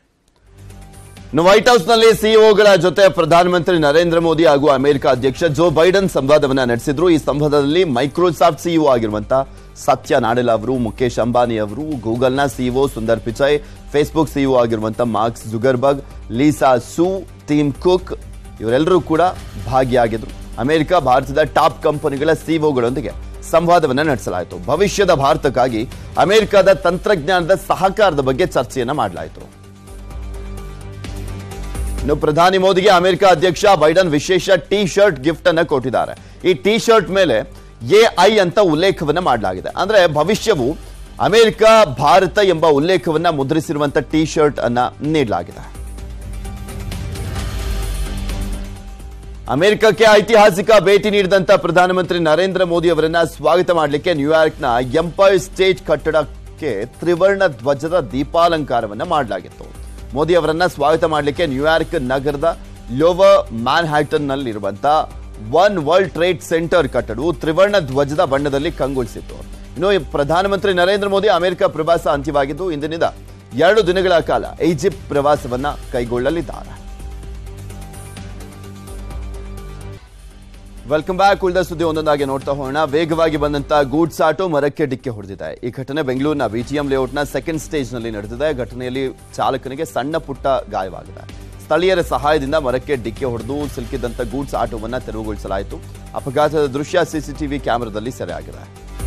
A: ವೈಟ್ ಹೌಸ್ನಲ್ಲಿ ಸಿಇಒಗಳ ಜೊತೆ ಪ್ರಧಾನಮಂತ್ರಿ ನರೇಂದ್ರ ಮೋದಿ ಹಾಗೂ ಅಮೆರಿಕ ಅಧ್ಯಕ್ಷ ಜೋ ಬೈಡನ್ ಸಂವಾದವನ್ನ ನಡೆಸಿದ್ರು. ಈ ಸಂವಾದದಲ್ಲಿ ಮೈಕ್ರೋಸಾಫ್ಟ್ ಸಿಇಒ ಆಗಿರುವಂತಹ ಸತ್ಯ ನಾಡೆಲಾ ಅವರು, ಮುಖೇಶ್ ಅಂಬಾನಿ ಅವರು, ಗೂಗಲ್ನ CEO Sundar Pichai, Facebook CEO ಆಗಿರುವಂತಹ Mark Zuckerberg, Lisa Su, Tim Cook ಇವರೆಲ್ಲರೂ ಕೂಡ ಭಾಗಿಯಾಗಿದ್ರು. ಅಮೆರಿಕ ಭಾರತದ ಟಾಪ್ ಕಂಪನಿಗಳ ಸಿಇಒಗಳೊಂದಿಗೆ ಸಂವಾದವನ್ನ ನಡೆಸಲಾಯಿತು. ಭವಿಷ್ಯದ ಭಾರತಕ್ಕಾಗಿ ಅಮೆರಿಕದ ತಂತ್ರಜ್ಞಾನದ ಸಹಕಾರದ ಬಗ್ಗೆ ಚರ್ಚೆಯನ್ನ ಮಾಡಲಾಯಿತು. ಇನ್ನು ಪ್ರಧಾನಿ ಮೋದಿಗೆ ಅಮೆರಿಕ ಅಧ್ಯಕ್ಷ ಬೈಡನ್ ವಿಶೇಷ ಟಿ ಶರ್ಟ್ ಗಿಫ್ಟ್ ಅನ್ನ ಕೊಟ್ಟಿದ್ದಾರೆ. ಈ ಟಿ ಶರ್ಟ್ ಮೇಲೆ AI ಅಂತ ಉಲ್ಲೇಖವನ್ನ ಮಾಡಲಾಗಿದೆ. ಅಂದ್ರೆ ಭವಿಷ್ಯವು ಅಮೆರಿಕ ಭಾರತ ಎಂಬ ಉಲ್ಲೇಖವನ್ನ ಮುದ್ರಿಸಿರುವಂತಹ ಟಿ ಶರ್ಟ್ ಅನ್ನ ನೀಡಲಾಗಿದೆ. ಅಮೆರಿಕಕ್ಕೆ ಐತಿಹಾಸಿಕ ಭೇಟಿ ನೀಡಿದಂತ ಪ್ರಧಾನಮಂತ್ರಿ ನರೇಂದ್ರ ಮೋದಿ ಅವರನ್ನ ಸ್ವಾಗತ ಮಾಡಲಿಕ್ಕೆ ನ್ಯೂಯಾರ್ಕ್ನ ಎಂಪೈರ್ ಸ್ಟೇಟ್ ಕಟ್ಟಡಕ್ಕೆ ತ್ರಿವರ್ಣ ಧ್ವಜದ ದೀಪಾಲಂಕಾರವನ್ನ ಮಾಡಲಾಗಿತ್ತು. ಮೋದಿ ಅವರನ್ನ ಸ್ವಾಗತ ಮಾಡಲಿಕ್ಕೆ ನ್ಯೂಯಾರ್ಕ್ ನಗರದ ಲೋವರ್ ಮ್ಯಾನ್ಹ್ಯಾಟನ್ನಲ್ಲಿರುವಂತಹ ಒನ್ ವರ್ಲ್ಡ್ ಟ್ರೇಡ್ ಸೆಂಟರ್ ಕಟ್ಟಡವು ತ್ರಿವರ್ಣ ಧ್ವಜದ ಬಣ್ಣದಲ್ಲಿ ಕಂಗೊಳಿಸಿತ್ತು. ಇನ್ನು ಪ್ರಧಾನಮಂತ್ರಿ ನರೇಂದ್ರ ಮೋದಿ ಅಮೆರಿಕ ಪ್ರವಾಸ ಅಂತ್ಯವಾಗಿದ್ದು ಇಂದಿನಿಂದ 2 ದಿನಗಳ ಕಾಲ ಈಜಿಪ್ಟ್ ಪ್ರವಾಸವನ್ನ ಕೈಗೊಳ್ಳಲಿದ್ದಾರೆ. Welcome back. ಉಳಿದ ಸುದ್ದಿ ಒಂದೊಂದಾಗಿ ನೋಡ್ತಾ ಹೋಗೋಣ. ವೇಗವಾಗಿ ಬಂದಂತ ಗೂಡ್ಸ್ ಆಟೋ ಮರಕ್ಕೆ ಡಿಕ್ಕಿ ಹೊಡೆದಿದೆ. ಈ ಘಟನೆ ಬೆಂಗಳೂರಿನ ವಿಜಿಎಂ ಲೇಔಟ್ನ ಸೆಕೆಂಡ್ ಸ್ಟೇಜ್ ನಲ್ಲಿ ನಡೆದಿದೆ. ಘಟನೆಯಲ್ಲಿ ಚಾಲಕನಿಗೆ ಸಣ್ಣ ಪುಟ್ಟ ಗಾಯವಾಗಿದೆ. ಸ್ಥಳೀಯರ ಸಹಾಯದಿಂದ ಮರಕ್ಕೆ ಡಿಕ್ಕಿ ಹೊಡೆದು ಸಿಲುಕಿದ್ದಂತ ಗೂಡ್ಸ್ ಆಟೋವನ್ನ ತೆರವುಗೊಳಿಸಲಾಯಿತು. ಅಪಘಾತದ ದೃಶ್ಯ ಸಿಸಿಟಿವಿ ಕ್ಯಾಮೆರಾದಲ್ಲಿ ಸೆರೆಯಾಗಿದೆ.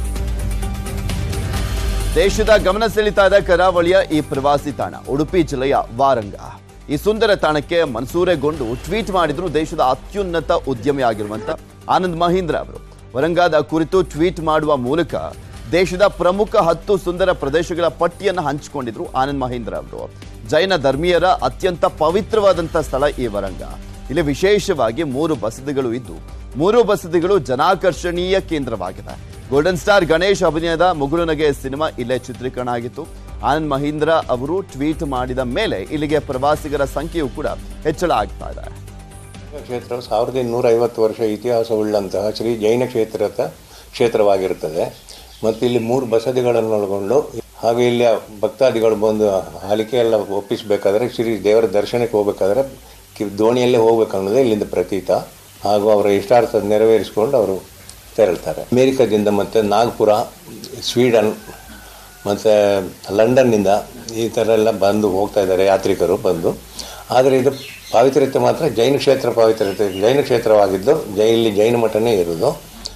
A: ದೇಶದ ಗಮನ ಸೆಳೀತಾ ಇದೆ ಕರಾವಳಿಯ ಈ ಪ್ರವಾಸಿ ತಾಣ ಉಡುಪಿ ಜಿಲ್ಲೆಯ ವಾರಂಗ. ಈ ಸುಂದರ ತಾಣಕ್ಕೆ ಮನ್ಸೂರೆಗೊಂಡು ಟ್ವೀಟ್ ಮಾಡಿದ್ರು ದೇಶದ ಅತ್ಯುನ್ನತ ಉದ್ಯಮಿ ಆಗಿರುವಂತ ಆನಂದ್ ಮಹೀಂದ್ರ ಅವರು. ವರಂಗಾದ ಕುರಿತು ಟ್ವೀಟ್ ಮಾಡುವ ಮೂಲಕ ದೇಶದ ಪ್ರಮುಖ 10 ಸುಂದರ ಪ್ರದೇಶಗಳ ಪಟ್ಟಿಯನ್ನು ಹಂಚಿಕೊಂಡಿದ್ರು ಆನಂದ್ ಮಹೀಂದ್ರ ಅವರು. ಜೈನ ಧರ್ಮೀಯರ ಅತ್ಯಂತ ಪವಿತ್ರವಾದಂಥ ಸ್ಥಳ ಈ ವರಂಗ. ಇಲ್ಲಿ ವಿಶೇಷವಾಗಿ 3 ಬಸದಿಗಳು ಇದ್ದು 3 ಬಸದಿಗಳು ಜನಾಕರ್ಷಣೀಯ ಕೇಂದ್ರವಾಗಿದೆ. ಗೋಲ್ಡನ್ ಸ್ಟಾರ್ ಗಣೇಶ್ ಅಭಿನಯದ ಮುಗುಳುನಗೆ ಸಿನಿಮಾ ಇಲ್ಲೇ ಚಿತ್ರೀಕರಣ ಆಗಿತ್ತು. ಆನಂದ್ ಮಹೀಂದ್ರ ಅವರು ಟ್ವೀಟ್ ಮಾಡಿದ ಮೇಲೆ ಇಲ್ಲಿಗೆ ಪ್ರವಾಸಿಗರ ಸಂಖ್ಯೆಯೂ ಕೂಡ ಹೆಚ್ಚಳ ಆಗ್ತಾ ಇದೆ.
L: ಕ್ಷೇತ್ರ 1850 ವರ್ಷ ಇತಿಹಾಸವುಳ್ಳಂತಹ ಶ್ರೀ ಜೈನ ಕ್ಷೇತ್ರವಾಗಿರುತ್ತದೆ ಮತ್ತು ಇಲ್ಲಿ 3 ಬಸದಿಗಳನ್ನು ಒಳಗೊಂಡು ಹಾಗೆ ಇಲ್ಲಿ ಭಕ್ತಾದಿಗಳು ಬಂದು ಹಾಲಿಕೆ ಎಲ್ಲ ಒಪ್ಪಿಸಬೇಕಾದ್ರೆ ಶ್ರೀ ದೇವರ ದರ್ಶನಕ್ಕೆ ಹೋಗಬೇಕಾದ್ರೆ ದೋಣಿಯಲ್ಲೇ ಹೋಗ್ಬೇಕನ್ನೋದೇ ಇಲ್ಲಿಂದ ಪ್ರತೀತ. ಹಾಗೂ ಅವರ ಇಷ್ಟಾರ್ಥ ನೆರವೇರಿಸಿಕೊಂಡು ಅವರು ತೆರಳ್ತಾರೆ. ಅಮೇರಿಕಾದಿಂದ ಮತ್ತು ನಾಗ್ಪುರ, ಸ್ವೀಡನ್ ಮತ್ತು ಲಂಡನ್ನಿಂದ ಈ ಥರ ಎಲ್ಲ ಬಂದು ಹೋಗ್ತಾ ಇದ್ದಾರೆ ಯಾತ್ರಿಕರು ಬಂದು. ಆದರೆ ಇದು ಪಾವಿತ್ರ್ಯತೆ ಮಾತ್ರ ಜೈನ ಕ್ಷೇತ್ರ ಪಾವಿತ್ರ್ಯತೆ ಜೈನ ಕ್ಷೇತ್ರವಾಗಿದ್ದು ಇಲ್ಲಿ ಜೈನ ಮಠನೇ ಇರೋದು.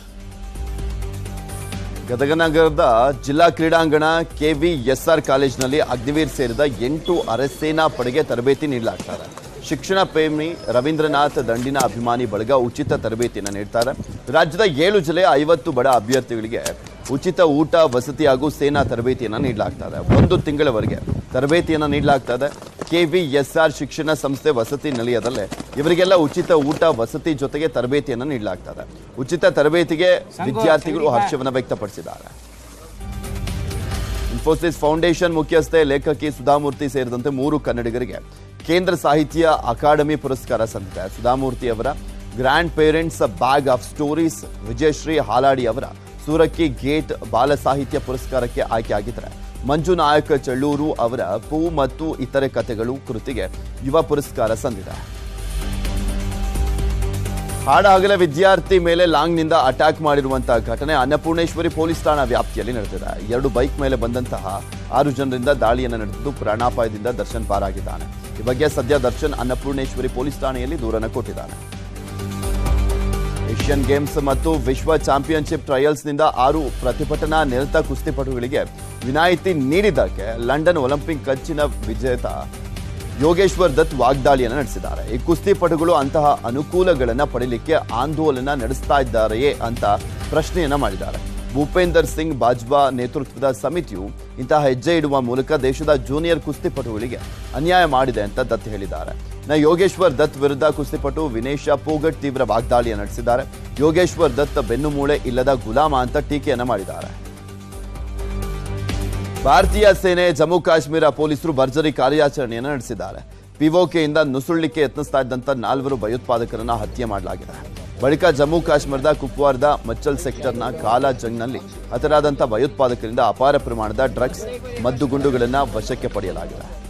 A: ಗದಗ ನಗರದ ಜಿಲ್ಲಾ ಕ್ರೀಡಾಂಗಣ KVSR ಕಾಲೇಜಿನಲ್ಲಿ ಅಗ್ನಿವೀರ್ ಸೇರಿದ 8 ಅರೆಸೇನಾ ಪಡೆಗೆ ತರಬೇತಿ ನೀಡಲಾಗ್ತಾರೆ. ಶಿಕ್ಷಣ ಪ್ರೇಮಿ ರವೀಂದ್ರನಾಥ್ ದಂಡಿನ ಅಭಿಮಾನಿ ಬಳಗ ಉಚಿತ ತರಬೇತಿಯನ್ನು ನೀಡ್ತಾರೆ. ರಾಜ್ಯದ 7 ಜಿಲ್ಲೆಯ 50 ಬಡ ಅಭ್ಯರ್ಥಿಗಳಿಗೆ ಉಚಿತ ಊಟ, ವಸತಿ ಹಾಗೂ ಸೇನಾ ತರಬೇತಿಯನ್ನು ನೀಡಲಾಗ್ತದೆ. 1 ತಿಂಗಳವರೆಗೆ ತರಬೇತಿಯನ್ನು ನೀಡಲಾಗ್ತದೆ. KVSR ಶಿಕ್ಷಣ ಸಂಸ್ಥೆ ವಸತಿ ನಿಲಯದಲ್ಲೇ ಇವರಿಗೆಲ್ಲ ಉಚಿತ ಊಟ, ವಸತಿ ಜೊತೆಗೆ ತರಬೇತಿಯನ್ನು ನೀಡಲಾಗ್ತದೆ. ಉಚಿತ ತರಬೇತಿಗೆ ವಿದ್ಯಾರ್ಥಿಗಳು ಹರ್ಷವನ್ನು ವ್ಯಕ್ತಪಡಿಸಿದ್ದಾರೆ. ಇನ್ಫೋಸಿಸ್ ಫೌಂಡೇಶನ್ ಮುಖ್ಯಸ್ಥೆ ಲೇಖಕಿ ಸುಧಾಮೂರ್ತಿ ಸೇರಿದಂತೆ 3 ಕನ್ನಡಿಗರಿಗೆ ಕೇಂದ್ರ ಸಾಹಿತ್ಯ ಅಕಾಡೆಮಿ ಪುರಸ್ಕಾರ ಸಂದಿದೆ. ಸುಧಾಮೂರ್ತಿ ಅವರ grandparents bag of stories, Vijayashree Haladi ಅವರ ಸೂರಕ್ಕಿ ಗೇಟ್ ಬಾಲ ಸಾಹಿತ್ಯ ಪುರಸ್ಕಾರಕ್ಕೆ ಆಯ್ಕೆಯಾಗಿದ್ದಾರೆ. ಮಂಜು ನಾಯಕ್ ಚಳ್ಳೂರು ಅವರ ಪೂ ಮತ್ತು ಇತರೆ ಕಥೆಗಳು ಕೃತಿಗೆ ಯುವ ಪುರಸ್ಕಾರ ಸಂದಿದೆ. ಹಾಡಹಗಲ ವಿದ್ಯಾರ್ಥಿ ಮೇಲೆ ಲಾಂಗ್ನಿಂದ ಅಟ್ಯಾಕ್ ಮಾಡಿರುವಂತಹ ಘಟನೆ ಅನ್ನಪೂರ್ಣೇಶ್ವರಿ ಪೊಲೀಸ್ ಠಾಣಾ ವ್ಯಾಪ್ತಿಯಲ್ಲಿ ನಡೆದಿದೆ. 2 ಬೈಕ್ ಮೇಲೆ ಬಂದಂತಹ 6 ಜನರಿಂದ ದಾಳಿಯನ್ನು ನಡೆದಿದ್ದು ಪ್ರಾಣಾಪಾಯದಿಂದ ದರ್ಶನ್ ಪಾರಾಗಿದ್ದಾನೆ. ಈ ಬಗ್ಗೆ ಸದ್ಯ ದರ್ಶನ್ ಅನ್ನಪೂರ್ಣೇಶ್ವರಿ ಪೊಲೀಸ್ ಠಾಣೆಯಲ್ಲಿ ದೂರನ್ನು ಕೊಟ್ಟಿದ್ದಾನೆ. ಏಷ್ಯನ್ ಗೇಮ್ಸ್ ಮತ್ತು ವಿಶ್ವ ಚಾಂಪಿಯನ್ಶಿಪ್ ಟ್ರಯಲ್ಸ್ನಿಂದ 6 ಪ್ರತಿಭಟನಾ ನಿರತ ಕುಸ್ತಿಪಟುಗಳಿಗೆ ವಿನಾಯಿತಿ ನೀಡಿದ್ದಕ್ಕೆ ಲಂಡನ್ ಒಲಿಂಪಿಕ್ ಕಂಚಿನ ವಿಜೇತ ಯೋಗೇಶ್ವರ್ ದತ್ ವಾಗ್ದಾಳಿಯನ್ನು ನಡೆಸಿದ್ದಾರೆ. ಈ ಕುಸ್ತಿಪಟುಗಳು ಅಂತಹ ಅನುಕೂಲಗಳನ್ನು ಪಡೆಯಲಿಕ್ಕೆ ಆಂದೋಲನ ನಡೆಸ್ತಾ ಇದ್ದಾರೆಯೇ ಅಂತ ಪ್ರಶ್ನೆಯನ್ನ ಮಾಡಿದ್ದಾರೆ. ಭೂಪೇಂದರ್ ಸಿಂಗ್ ಬಾಜ್ವಾ ನೇತೃತ್ವದ ಸಮಿತಿಯು ಇಂತಹ ಹೆಜ್ಜೆ ಇಡುವ ಮೂಲಕ ದೇಶದ ಜೂನಿಯರ್ ಕುಸ್ತಿಪಟುಗಳಿಗೆ ಅನ್ಯಾಯ ಮಾಡಿದೆ ಅಂತ ದತ್ ಹೇಳಿದ್ದಾರೆ. ಯೋಗೇಶ್ವರ್ ದತ್ ವಿರುದ್ಧ ಕುಸ್ತಿಪಟು ವಿನೇಶ ಪೋಗಟ್ ತೀವ್ರ ವಾಗ್ದಾಳಿಯನ್ನು ನಡೆಸಿದ್ದಾರೆ. ಯೋಗೇಶ್ವರ್ ದತ್ ಬೆನ್ನುಮೂಳೆ ಇಲ್ಲದ ಗುಲಾಮ ಅಂತ ಟೀಕೆಯನ್ನು ಮಾಡಿದ್ದಾರೆ. ಭಾರತೀಯ ಸೇನೆ ಜಮ್ಮು ಕಾಶ್ಮೀರ ಪೊಲೀಸರು ಭರ್ಜರಿ ಕಾರ್ಯಾಚರಣೆಯನ್ನು ನಡೆಸಿದ್ದಾರೆ. ಪಿಒಕೆಯಿಂದ ನುಸುಳಲಿಕ್ಕೆ ಯತ್ನಿಸ್ತಾ ಇದ್ದಂಥ 4 ಭಯೋತ್ಪಾದಕರನ್ನ ಹತ್ಯೆ ಮಾಡಲಾಗಿದೆ. ಬಳಿಕ ಜಮ್ಮು ಕಾಶ್ಮೀರದ ಕುಪ್ವಾರದ ಮಚ್ಚಲ್ ಸೆಕ್ಟರ್ನ ಕಾಲಾ ಜಂಗ್ನಲ್ಲಿ ಹತರಾದಂಥ ಭಯೋತ್ಪಾದಕರಿಂದ ಅಪಾರ ಪ್ರಮಾಣದ ಡ್ರಗ್ಸ್, ಮದ್ದುಗುಂಡುಗಳನ್ನು ವಶಕ್ಕೆ ಪಡೆಯಲಾಗಿದೆ.